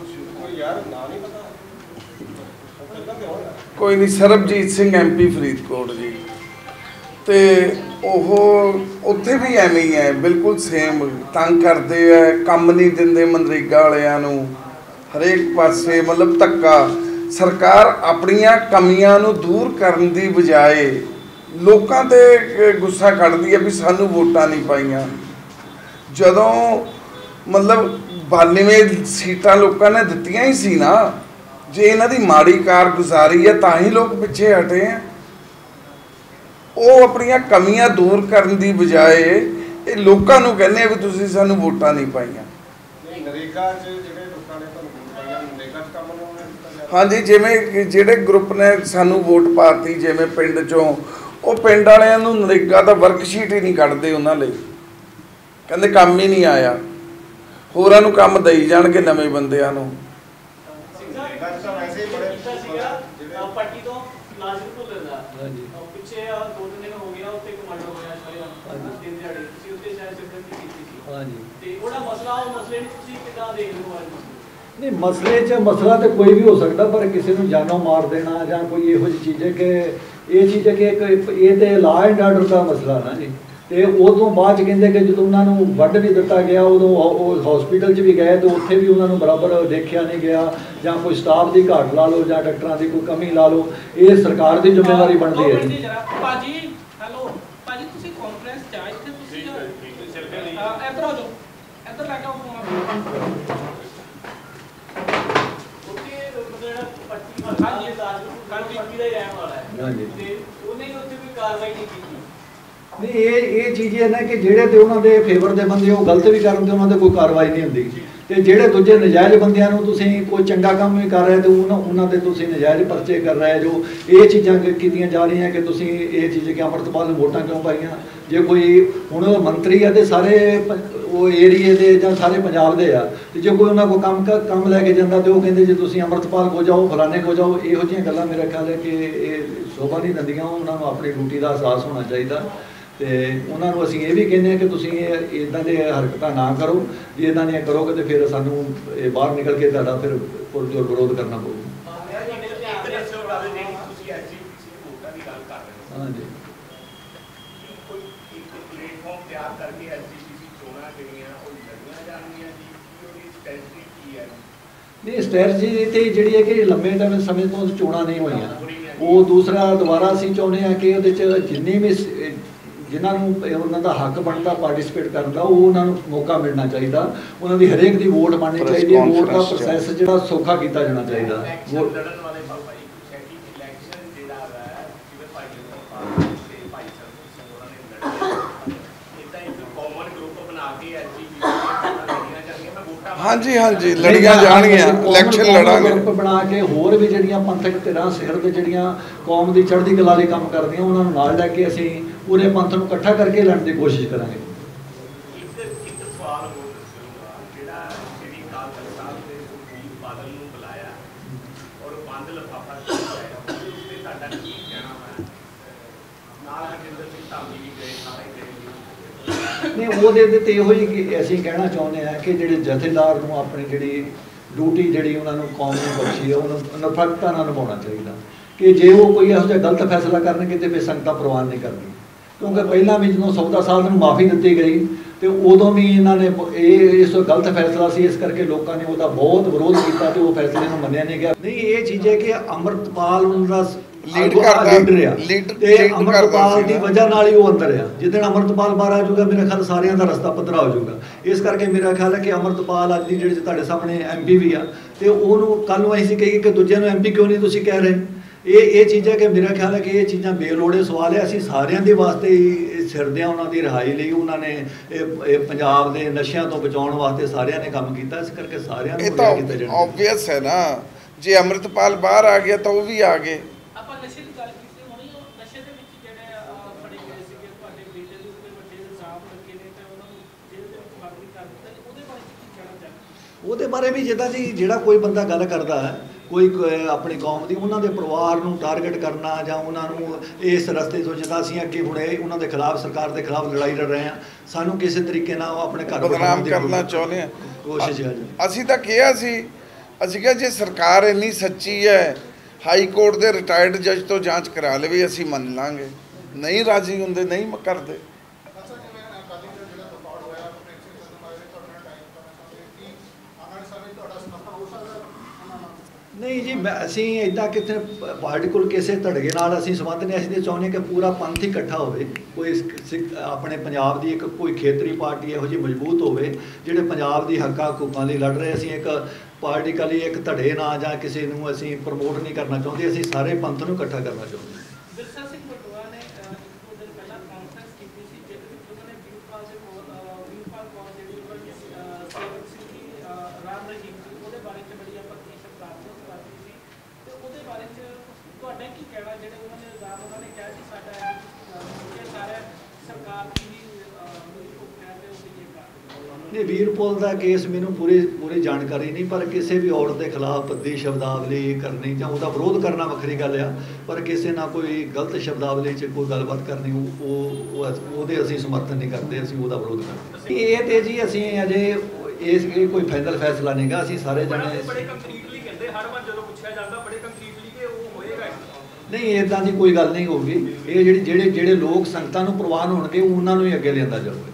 ਕੋਈ ਨਹੀਂ ਸਰਬਜੀਤ ਸਿੰਘ ਐਮ ਪੀ ਫਰੀਦਕੋਟ ਜੀ, ਅਤੇ ਉਹ ਉੱਥੇ ਵੀ ਐਵੇਂ ਹੀ ਹੈ, ਬਿਲਕੁਲ ਸੇਮ ਤੰਗ ਕਰਦੇ ਹੈ, ਕੰਮ ਨਹੀਂ ਦਿੰਦੇ ਮਨਰੇਗਾ ਵਾਲਿਆਂ ਨੂੰ, ਹਰੇਕ ਪਾਸੇ ਮਤਲਬ ਧੱਕਾ। ਸਰਕਾਰ ਆਪਣੀਆਂ ਕਮੀਆਂ ਨੂੰ ਦੂਰ ਕਰਨ ਦੀ ਬਜਾਏ ਲੋਕਾਂ 'ਤੇ ਗੁੱਸਾ ਕੱਢਦੀ ਹੈ ਵੀ ਸਾਨੂੰ ਵੋਟਾਂ ਨਹੀਂ ਪਾਈਆਂ। ਜਦੋਂ ਮਤਲਬ ਬਾਨਵੇਂ ਸੀਟਾਂ ਲੋਕਾਂ ਨੇ ਦਿੱਤੀਆਂ ਹੀ ਸੀ ਨਾ, ਜੇ ਇਹਨਾਂ ਦੀ ਮਾੜੀ ਕਾਰਗੁਜ਼ਾਰੀ ਹੈ ਤਾਂ ਹੀ ਲੋਕ ਪਿੱਛੇ ਹਟੇ ਆ। ਉਹ ਆਪਣੀਆਂ ਕਮੀਆਂ ਦੂਰ ਕਰਨ ਦੀ ਬਜਾਏ ਇਹ ਲੋਕਾਂ ਨੂੰ ਕਹਿੰਦੇ ਆ ਵੀ ਤੁਸੀਂ ਸਾਨੂੰ ਵੋਟਾਂ ਨਹੀਂ ਪਾਈਆਂ। ਹਾਂਜੀ, ਜਿਵੇਂ ਜਿਹੜੇ ਗਰੁੱਪ ਨੇ ਸਾਨੂੰ ਵੋਟ ਪਾਤੀ, ਜਿਵੇਂ ਪਿੰਡ 'ਚੋਂ, ਉਹ ਪਿੰਡ ਵਾਲਿਆਂ ਨੂੰ ਨਰੇਗਾ ਦਾ ਵਰਕਸ਼ੀਟ ਹੀ ਨਹੀਂ ਕੱਢਦੇ ਉਹਨਾਂ ਲਈ, ਕਹਿੰਦੇ ਕੰਮ ਹੀ ਨਹੀਂ ਆਇਆ, ਹੋਰਾਂ ਨੂੰ ਕੰਮ ਦੇਈ ਜਾਣਗੇ ਨਵੇਂ ਬੰਦਿਆਂ ਨੂੰ। ਨਹੀਂ, ਮਸਲੇ 'ਚ ਮਸਲਾ ਤਾਂ ਕੋਈ ਵੀ ਹੋ ਸਕਦਾ, ਪਰ ਕਿਸੇ ਨੂੰ ਜਾਨੋਂ ਮਾਰ ਦੇਣਾ ਜਾਂ ਕੋਈ ਇਹੋ ਜਿਹੀ ਚੀਜ਼ ਹੈ ਕਿ ਇਹ ਚੀਜ਼ ਹੈ ਕਿ ਇੱਕ ਇਹ ਤਾਂ ਲਾ ਐਂਡ ਆਰਡਰ ਦਾ ਮਸਲਾ ਨਾ ਜੀ। ਅਤੇ ਉਹ ਤੋਂ ਬਾਅਦ 'ਚ ਕਹਿੰਦੇ ਕਿ ਜਦੋਂ ਉਹਨਾਂ ਨੂੰ ਵੱਢ ਵੀ ਦਿੱਤਾ ਗਿਆ, ਉਦੋਂ ਉਹ ਹੌਸਪੀਟਲ 'ਚ ਵੀ ਗਏ ਅਤੇ ਉੱਥੇ ਵੀ ਉਹਨਾਂ ਨੂੰ ਬਰਾਬਰ ਦੇਖਿਆ ਨਹੀਂ ਗਿਆ, ਜਾਂ ਕੋਈ ਸਟਾਫ ਦੀ ਘਾਟ ਲਾ ਲਓ ਜਾਂ ਡਾਕਟਰਾਂ ਦੀ ਕੋਈ ਕਮੀ ਲਾ ਲਓ, ਇਹ ਸਰਕਾਰ ਦੀ ਜ਼ਿੰਮੇਵਾਰੀ ਬਣਦੀ ਹੈ ਜੀ। ਭਾਜੀ ਹੈਲੋ ਭਾਜੀ, ਤੁਸੀਂ ਕਾਨਫਰੰਸ 'ਚ ਆ, ਇੱਥੇ ਤੁਸੀਂ ਇੱਧਰ ਆ ਜਾਓ, ਇੱਧਰ ਲੈ ਕੇ ਆਓ ਫੋਨ। ਹਾਂਜੀ, ਪੱਟੀ ਦਾ ਹੀ ਰਹਿਣ ਵਾਲਾ ਹੈ ਅਤੇ ਉਹਨੇ ਉੱਥੇ ਕੋਈ ਕਾਰਵਾਈ ਨਹੀਂ ਕੀਤੀ। ਨਹੀਂ, ਇਹ ਇਹ ਚੀਜ਼ ਇਹ ਨਾ ਕਿ ਜਿਹੜੇ ਤੇ ਉਹਨਾਂ ਦੇ ਫੇਵਰ ਦੇ ਬੰਦੇ ਉਹ ਗਲਤ ਵੀ ਕਰਨ ਤੇ ਉਹਨਾਂ 'ਤੇ ਕੋਈ ਕਾਰਵਾਈ ਨਹੀਂ ਹੁੰਦੀ, ਅਤੇ ਜਿਹੜੇ ਦੂਜੇ ਨਜਾਇਜ਼ ਬੰਦਿਆਂ ਨੂੰ ਤੁਸੀਂ ਕੋਈ ਚੰਗਾ ਕੰਮ ਵੀ ਕਰ ਰਹੇ ਅਤੇ ਉਹਨਾਂ ਉਹਨਾਂ 'ਤੇ ਤੁਸੀਂ ਨਜਾਇਜ਼ ਪਰਚੇ ਕਰ ਰਹੇ ਜੋ ਇਹ ਚੀਜ਼ਾਂ ਕੀਤੀਆਂ ਜਾ ਰਹੀਆਂ ਕਿ ਤੁਸੀਂ ਇਹ ਚੀਜ਼ ਕਿ ਅੰਮ੍ਰਿਤਪਾਲ ਨੂੰ ਵੋਟਾਂ ਕਿਉਂ ਪਾਈਆਂ। ਜੇ ਕੋਈ ਹੁਣ ਮੰਤਰੀ ਆ ਅਤੇ ਸਾਰੇ ਉਹ ਏਰੀਏ ਦੇ ਜਾਂ ਸਾਰੇ ਪੰਜਾਬ ਦੇ ਆ, ਅਤੇ ਜੇ ਕੋਈ ਉਹਨਾਂ ਕੋਲ ਕੰਮ ਕੰਮ ਲੈ ਕੇ ਜਾਂਦਾ ਅਤੇ ਉਹ ਕਹਿੰਦੇ ਜੇ ਤੁਸੀਂ ਅੰਮ੍ਰਿਤਪਾਲ ਕੋ ਜਾਓ, ਫਲਾਣੇ ਕੋ ਜਾਓ, ਇਹੋ ਜਿਹੀਆਂ ਗੱਲਾਂ ਮੇਰਾ ਖਿਆਲ ਹੈ ਕਿ ਇਹ ਸ਼ੋਭਾ ਨਹੀਂ ਦਿੰਦੀਆਂ। ਉਹਨਾਂ ਨੂੰ ਆਪਣੀ ਡਿਊਟੀ ਦਾ ਅਹਿਸਾਸ ਹੋਣਾ ਚਾਹੀਦਾ। ਤੇ ਉਹਨਾਂ ਨੂੰ ਅਸੀਂ ਇਹ ਵੀ ਕਹਿੰਦੇ ਹਾਂ ਕਿ ਤੁਸੀਂ ਇਹ ਇੱਦਾਂ ਦੇ ਹਰਕਤਾਂ ਨਾ ਕਰੋ, ਜੇ ਇੱਦਾਂ ਦੀਆਂ ਕਰੋਗੇ ਤੇ ਫਿਰ ਸਾਨੂੰ ਇਹ ਬਾਹਰ ਨਿਕਲ ਕੇ ਤੁਹਾਡਾ ਫਿਰ ਪੁਰਜੋਰ ਵਿਰੋਧ ਕਰਨਾ ਪਊਗਾ। ਹਾਂਜੀ नहीं स्ट्रैटजी तो जी है कि लंबे टाइम समय तो चोणा नहीं हुई वो दूसरा दोबारा असी चाहते हैं कि जिन्नी भी जिन्होंने उन्होंने हक बनता पार्टिसिपेट करने का वो उन्होंने मौका मिलना चाहिए, उन्होंने हरेक की वोट बननी चाहिए, वोट का प्रोसैस जो सौखा किया जाना चाहिए। हाँ जी हाँ जी लड़ियां जाणगियां इलैक्शन लड़ांगे ग्रुप बना के होर भी जिहड़ियां पंथक धिरां सिर ते जिहड़ियां कौम दी चढ़दी कला लई काम करदियां उन्हां नूं नाल लैके असीं पूरे पंथ नूं इकट्ठा करके लड़न दी कोशिश करांगे। नहीं ਉਹਦੇ ਤੇ ਇਹੋ ਹੀ ਕਿ ਅਸੀਂ ਕਹਿਣਾ ਚਾਹੁੰਦੇ ਹਾਂ ਕਿ ਜਿਹੜੇ ਜਥੇਦਾਰ ਨੂੰ ਆਪਣੀ ਜਿਹੜੀ ਡਿਊਟੀ ਜਿਹੜੀ ਉਹਨਾਂ ਨੂੰ ਕੌਮ ਨੂੰ ਬਖਸ਼ੀ ਹੈ ਉਹਨੂੰ ਨਿਰਪੱਖਤਾ ਨਾਲ ਨਿਭਾਉਣਾ ਚਾਹੀਦਾ ਕਿ ਜੇ ਉਹ ਕੋਈ ਇਹੋ ਜਿਹਾ ਗਲਤ ਫੈਸਲਾ ਕਰਨਗੇ ਤੇ ਫਿਰ ਸੰਗਤਾਂ ਪ੍ਰਵਾਨ ਨਹੀਂ ਕਰਦੀਆਂ, ਕਿਉਂਕਿ ਪਹਿਲਾਂ ਵੀ ਜਦੋਂ ਸੌਦਾ ਸਾਹਿਬ ਨੂੰ ਮਾਫੀ ਦਿੱਤੀ ਗਈ ਤੇ ਉਦੋਂ ਵੀ ਇਹਨਾਂ ਨੇ ਇਹ ਇਸ ਗਲਤ ਫੈਸਲਾ ਸੀ, ਇਸ ਕਰਕੇ ਲੋਕਾਂ ਨੇ ਉਹਦਾ ਬਹੁਤ ਵਿਰੋਧ ਕੀਤਾ ਤੇ ਉਹ ਫੈਸਲੇ ਨੂੰ ਮੰਨਿਆ ਨਹੀਂ ਗਿਆ। ਨਹੀਂ ਇਹ ਚੀਜ਼ ਹੈ ਕਿ ਅੰਮ੍ਰਿਤਪਾਲ ਉਹਨਾਂ ਦਾ ਲੀਡ ਕਰਦਾ ਲੀਡ ਤੇ ਅੰਮ੍ਰਿਤਪਾਲ ਦੀ ਵਜ੍ਹਾ ਨਾਲ ਹੀ ਉਹ ਅੰਦਰ ਆ। ਜਿੱਦਣ ਅੰਮ੍ਰਿਤਪਾਲ ਬਾਹਰ ਆ ਜਾਊਗਾ ਮੇਰਾ ਖਿਆਲ ਸਾਰਿਆਂ ਦਾ ਰਸਤਾ ਪੱਧਰਾ ਹੋ ਜਾਊਗਾ। ਇਸ ਕਰਕੇ ਮੇਰਾ ਖਿਆਲ ਹੈ ਕਿ ਅੰਮ੍ਰਿਤਪਾਲ ਅੱਜ ਦੀ ਜਿਹੜੇ ਤੁਹਾਡੇ ਸਾਹਮਣੇ ਐਮ ਪੀ ਵੀ ਆ ਤੇ ਉਹਨੂੰ ਕੱਲ ਨੂੰ ਅਸੀਂ ਕਹੀਏ ਕਿ ਦੂਜਿਆਂ ਨੂੰ ਐਮ ਪੀ ਕਿਉਂ ਨਹੀਂ ਤੁਸੀਂ ਕਹਿ ਰਹੇ, ਇਹ ਇਹ ਚੀਜ਼ ਹੈ ਕਿ ਮੇਰਾ ਖਿਆਲ ਹੈ ਕਿ ਇਹ ਚੀਜ਼ਾਂ ਬੇਲੋੜੇ ਸਵਾਲ ਹੈ। ਅਸੀਂ ਸਾਰਿਆਂ ਦੇ ਵਾਸਤੇ ਹੀ ਸਿਰਦਿਆਂ ਉਹਨਾਂ ਦੀ ਰਿਹਾਈ ਲਈ ਉਹਨਾਂ ਨੇ ਇਹ ਪੰਜਾਬ ਦੇ ਨਸ਼ਿਆਂ ਤੋਂ ਬਚਾਉਣ ਵਾਸਤੇ ਸਾਰਿਆਂ ਨੇ ਕੰਮ ਕੀਤਾ, ਇਸ ਕਰਕੇ ਸਾਰਿਆਂ ਨੂੰ ਕੀਤਾ ਜਾਣਾ ਆਬਵੀਅਸ ਹੈ ਨਾ। ਜੇ ਅੰਮ੍ਰਿਤਪਾਲ ਬਾਹਰ ਆ ਗਿਆ ਤਾਂ ਉਹ ਵੀ ਆ ਗਏ। ਆਪਾਂ ਨਸ਼ੇ ਦੀ ਗੱਲ ਕੀਤੀ ਹੋਣੀ, ਨਸ਼ੇ ਦੇ ਵਿੱਚ ਜਿਹੜੇ ਫੜੇ ਗਏ ਸੀਗੇ ਤੁਹਾਡੇ ਬੇਟੇ ਦੇ ਉੱਤੇ ਵੱਡੇ ਇਲਜ਼ਾਮ ਲੱਗੇ ਨੇ ਤੇ ਉਹਨਾਂ ਨੂੰ ਜੇਲ੍ਹ ਦੇ ਵਿੱਚ ਬੰਦ ਕਰ ਦਿੱਤਾ, ਉਹਦੇ ਬਾਰੇ ਕੀ ਕਹਿਣਾ ਚਾਹੁੰਦੇ? ਉਹਦੇ ਬਾਰੇ ਵੀ ਜਿੱਦਾਂ ਜੀ ਜਿਹੜਾ ਕੋਈ ਬੰਦਾ ਗੱਲ ਕਰਦਾ ਹੈ ਕੋਈ ਆਪਣੀ ਕੌਮ ਦੀ ਉਹਨਾਂ ਦੇ ਪਰਿਵਾਰ ਨੂੰ ਟਾਰਗੇਟ ਕਰਨਾ ਜਾਂ ਉਹਨਾਂ ਨੂੰ ਇਸ ਰਸਤੇ ਤੋਂ ਜਿੱਦਾਂ ਅਸੀਂ ਅੱਗੇ ਹੁਣੇ ਉਹਨਾਂ ਦੇ ਖਿਲਾਫ ਸਰਕਾਰ ਦੇ ਖਿਲਾਫ ਲੜਾਈ ਲੜ ਰਹੇ ਹਾਂ, ਸਾਨੂੰ ਕਿਸੇ ਤਰੀਕੇ ਨਾਲ ਆਪਣੇ ਘਰ ਬਦਨਾਮ ਕਰਨਾ ਚਾਹੁੰਦੇ ਹਾਂ ਕੋਸ਼ਿਸ਼ ਹੈ ਜੀ। ਅਸੀਂ ਤਾਂ ਕਿਹਾ ਸੀ, ਅਸੀਂ ਕਿਹਾ ਜੇ ਸਰਕਾਰ ਇੰਨੀ ਸੱਚੀ ਹੈ ਹਾਈ ਕੋਰਟ ਦੇ ਰਿਟਾਇਰਡ ਜੱਜ ਤੋਂ ਜਾਂਚ ਕਰਾ ਲਵੇ ਅਸੀਂ ਮੰਨ ਲਾਂਗੇ, ਨਹੀਂ ਰਾਜੀ ਹੁੰਦੇ ਨਹੀਂ ਕਰਦੇ। नहीं जी ਅਸੀਂ ਇੱਦਾਂ ਕਿਤੇ ਪਾਰਟੀਕਲ ਕਿਸੇ ਧੜਗੇ ਨਾਲ ਅਸੀਂ ਸੰਬੰਧ ਨਹੀਂ, ਅਸੀਂ ਤਾਂ ਚਾਹੁੰਦੇ ਕਿ ਪੂਰਾ ਪੰਥ ਇਕੱਠਾ ਹੋਵੇ, ਕੋਈ ਆਪਣੇ ਪੰਜਾਬ ਦੀ ਇੱਕ ਕੋਈ ਖੇਤਰੀ ਪਾਰਟੀ ਇਹੋ ਜਿਹੀ ਮਜ਼ਬੂਤ ਹੋਵੇ ਜਿਹੜੇ ਪੰਜਾਬ ਦੀ ਹੱਕਾਂ ਹਕੂਕਾਂ ਲਈ ਲੜ ਰਹੇ। ਅਸੀਂ ਇੱਕ ਪਾਰਟੀਕਲੀ ਇੱਕ ਧੜੇ ਨਾਲ ਜਾਂ ਕਿਸੇ ਨੂੰ ਅਸੀਂ ਪ੍ਰਮੋਟ ਨਹੀਂ ਕਰਨਾ ਚਾਹੁੰਦੇ, ਅਸੀਂ ਸਾਰੇ ਪੰਥ ਨੂੰ ਇਕੱਠਾ ਕਰਨਾ ਚਾਹੁੰਦੇ। ਵਿਰਸਾ ਸਿੰਘ ਬਟੂਆ ਨੇ ਇੱਕ ਦਿਨ ਪਹਿਲਾਂ ਕਾਨਫਰੰਸ ਕੀਤੀ ਸੀ ਜਿਹਦੇ ਵਿੱਚ ਉਹਨਾਂ ਨੇ ਵੀਰਪਾਲ ਦੇ ਕੋਲ ਵੀਰਪਾਲ ਕੌਰ ਜਿਹੜੀ ਉਹਨਾਂ ਦੀ ਸੇਵਕ ਸਿੰਘ ਦੀ ਰਾਮ ਰਹੀਮ ਸੀ ਉਹਦੇ ਬਾਰੇ 'ਚ ਬੜੀ ਆਪਾਂ ਕੀ ਸ਼ਬਦਾਰਥ ਕਰਦੀ ਸੀ ਤੇ ਉਹਦੇ ਬਾਰੇ 'ਚ ਤੁਹਾਡਾ ਕੀ ਕਹਿਣਾ ਜਿਹੜੇ ਉਹਨਾਂ ਨੇ ਇਲਜ਼ਾਮ ਉਹਨਾਂ ਨੇ ਕਿਹਾ ਕਿ ਸਾਡਾ ਇਹ ਸਾਰਾ ਸਰਕਾਰ ਦੀ नहीं वीरपुल का केस मैनू पूरी पूरी जानकारी नहीं, पर किसी भी औरत के खिलाफ भद्दी शब्दावली करनी या उसका विरोध करना वक्री गल आ, पर किसी ना कोई गलत शब्दावली च कोई गलबात करनी वो असीं समर्थन नहीं करते, असीं उसका विरोध करते। ये तो जी असीं अजे इस कोई फाइनल फैसला नहीं गा, असीं सारे जने नहीं इदां दी कोई गल नहीं होगी। ये जिहड़े जिहड़े जिहड़े लोग संगतां नूं प्रवान होणगे उन्हां नूं ही अगे लिआंदा जाऊगा।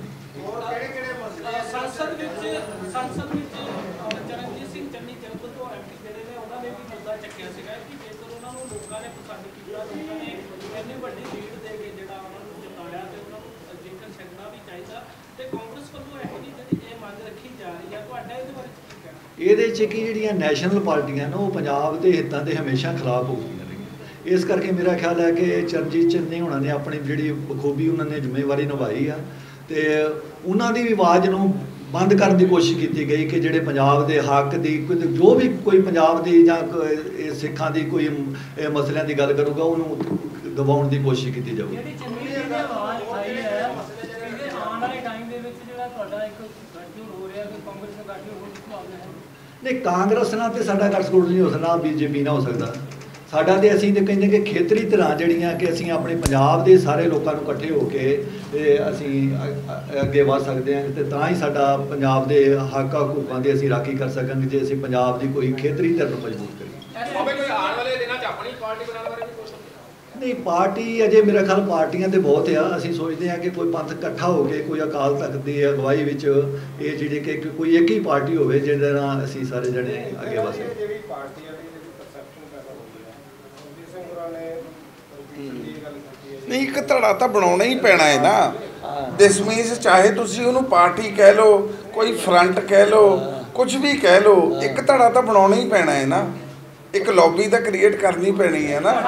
ਸੰਸਦ ਵਿੱਚ ਚਰਨਜੀਤ ਸਿੰਘ ਚੰਨੀ ਜਨਪਦ ਤੋਂ ਐਮਪੀ ਜਿਹੜੇ ਨੇ ਉਹਨਾਂ ਨੇ ਵੀ ਮੁੱਦਾ ਚੱਕਿਆ ਸੀਗਾ ਕਿ ਜੇਕਰ ਉਹਨਾਂ ਨੂੰ ਲੋਕਾਂ ਨੇ ਪਸੰਦ ਕੀਤਾ, ਲੋਕਾਂ ਨੇ ਇੰਨੀ ਵੱਡੀ ਲੀਡ ਦੇ ਕੇ ਜਿਹੜਾ ਉਹਨਾਂ ਨੂੰ ਜਿਤਾਇਆ ਤੇ ਉਹਨਾਂ ਨੂੰ ਜੇਕਰ ਛੱਡਣਾ ਵੀ ਚਾਹੀਦਾ ਤੇ ਕਾਂਗਰਸ ਵੱਲੋਂ ਇਹੋ ਜਿਹੀ ਜਿਹੜੀ ਇਹ ਮੰਗ ਰੱਖੀ ਜਾ ਰਹੀ ਹੈ, ਤੁਹਾਡਾ ਇਹਦੇ ਬਾਰੇ ਕੀ ਕਹਿਣਾ? ਇਹਦੇ 'ਚ ਕਿ ਜਿਹੜੀਆਂ ਨੈਸ਼ਨਲ ਪਾਰਟੀਆਂ ਨੇ ਉਹ ਪੰਜਾਬ ਦੇ ਹਿੱਤਾਂ ਦੇ ਹਮੇਸ਼ਾ ਖਿਲਾਫ ਹੋ ਗਈਆਂ ਰਹੀਆਂ। ਇਸ ਕਰਕੇ ਮੇਰਾ ਖਿਆਲ ਹੈ ਕਿ ਚਰਨਜੀਤ ਚੰਨੀ ਹੋਣਾ ਨੇ ਆਪਣੀ ਜਿਹੜੀ ਬਖੂਬੀ ਉਹਨਾਂ ਨੇ ਜ਼ਿੰਮੇਵਾਰੀ ਨਿਭਾਈ ਆ ਤੇ ਉਹਨਾਂ ਦੀ ਵੀ ਆਵਾਜ਼ ਨੂੰ ਬੰਦ ਕਰਨ ਦੀ ਕੋਸ਼ਿਸ਼ ਕੀਤੀ ਗਈ ਕਿ ਜਿਹੜੇ ਪੰਜਾਬ ਦੇ ਹੱਕ ਦੀ ਜੋ ਵੀ ਕੋਈ ਪੰਜਾਬ ਦੀ ਜਾਂ ਸਿੱਖਾਂ ਦੀ ਕੋਈ ਮਸਲਿਆਂ ਦੀ ਗੱਲ ਕਰੂਗਾ ਉਹਨੂੰ ਦਬਾਉਣ ਦੀ ਕੋਸ਼ਿਸ਼ ਕੀਤੀ ਜਾਊਗੀ। ਜਿਹੜੀ ਚੰਨੀ ਦੀ ਆਵਾਜ਼ ਆਈ ਹੈ ਇਹਦੇ ਆਉਣ ਵਾਲੇ ਟਾਈਮ ਦੇ ਵਿੱਚ ਜਿਹੜਾ ਤੁਹਾਡਾ ਇੱਕ ਗੱਠਜੋੜ ਹੋ ਰਿਹਾ ਕਿ ਕਾਂਗਰਸ ਨਾਲ ਗੱਠਜੋੜ ਹੋਣ ਦੀ ਸੰਭਾਵਨਾ ਹੈ? ਨਹੀਂ ਕਾਂਗਰਸ ਨਾਲ ਤੇ ਸਾਡਾ ਗੱਠਜੋੜ ਨਹੀਂ ਹੋ ਸਕਦਾ, ਬੀਜੇਪੀ ਨਾਲ ਹੋ ਸਕਦਾ। ਸਾਡਾ ਤੇ ਅਸੀਂ ਤੇ ਕਹਿੰਦੇ ਕਿ ਖੇਤਰੀ ਤਰ੍ਹਾਂ ਜਿਹੜੀਆਂ ਕਿ ਅਸੀਂ ਆਪਣੇ ਪੰਜਾਬ ਦੇ ਸਾਰੇ ਲੋਕਾਂ ਨੂੰ ਇਕੱਠੇ ਹੋ ਕੇ ਤੇ ਅਸੀਂ ਅ- ਅੱਗੇ ਵਧ ਸਕਦੇ ਹਾਂ ਤੇ ਤਾਂ ਹੀ ਸਾਡਾ ਪੰਜਾਬ ਦੇ ਹੱਕ ਹਕੂਕਾਂ ਦੀ ਅਸੀਂ ਰਾਖੀ ਕਰ ਸਕਾਂਗੇ ਜੇ ਅਸੀਂ ਪੰਜਾਬ ਦੀ ਕੋਈ ਖੇਤਰੀ ਧਿਰ ਨੂੰ ਮਜ਼ਬੂਤ ਕਰੀਏ। ਬਾਬੇ ਕੋਈ ਆਉਣ ਵਾਲੇ ਦਿਨਾਂ 'ਚ ਆਪਣੀ ਪਾਰਟੀ ਬਣਾਉਣ ਬਾਰੇ ਵੀ ਸੋਚ ਨਹੀਂ, ਪਾਰਟੀ ਅਜੇ ਮੇਰਾ ਖਿਆਲ ਪਾਰਟੀਆਂ ਤੇ ਬਹੁਤ ਆ। ਅਸੀਂ ਸੋਚਦੇ ਹਾਂ ਕਿ ਕੋਈ ਪੰਥ ਇਕੱਠਾ ਹੋ ਕੇ ਕੋਈ ਅਕਾਲ ਤਖਤ ਦੀ ਅਗਵਾਈ ਵਿੱਚ ਇਹ ਜਿਹੜੇ ਕਿ ਕਿ ਕੋਈ ਇੱਕ ਹੀ ਪਾਰਟੀ ਹੋਵੇ ਜਿਹਦੇ ਨਾਲ ਅਸੀਂ ਸਾਰੇ ਜਣੇ ਅੱਗੇ ਵਧ ਸਕੀਏ। ਜਿਹੜੀ ਪਾਰਟੀ ਵਾਲੀ ਜਿਹੜੀ ਪਰਸੈਪਸ਼ਨ ਪੈਦਾ ਹੋਈ ਹੈ ਰਣਜੀਤ ਸਿੰਘ ਹੋਰਾਂ ਨੇ ਇਹ ਗੱਲ ਕੀਤੀ ਹੈ ਨਹੀਂ, ਇੱਕ ਧੜਾ ਤਾਂ ਬਣਾਉਣਾ ਹੀ ਪੈਣਾ ਹੈ ਨਾ। ਦਿਸ ਮੀਨਸ ਚਾਹੇ ਤੁਸੀਂ ਉਹਨੂੰ ਪਾਰਟੀ ਕਹਿ ਲਓ, ਕੋਈ ਫਰੰਟ ਕਹਿ ਲਓ, ਕੁਝ ਵੀ ਕਹਿ ਲਓ, ਇੱਕ ਧੜਾ ਤਾਂ ਬਣਾਉਣਾ ਹੀ ਪੈਣਾ ਹੈ ਨਾ। ਇੱਕ ਲੌਬੀ ਤਾਂ ਕ੍ਰੀਏਟ ਕਰਨੀ ਪੈਣੀ ਹੈ ਨਾ।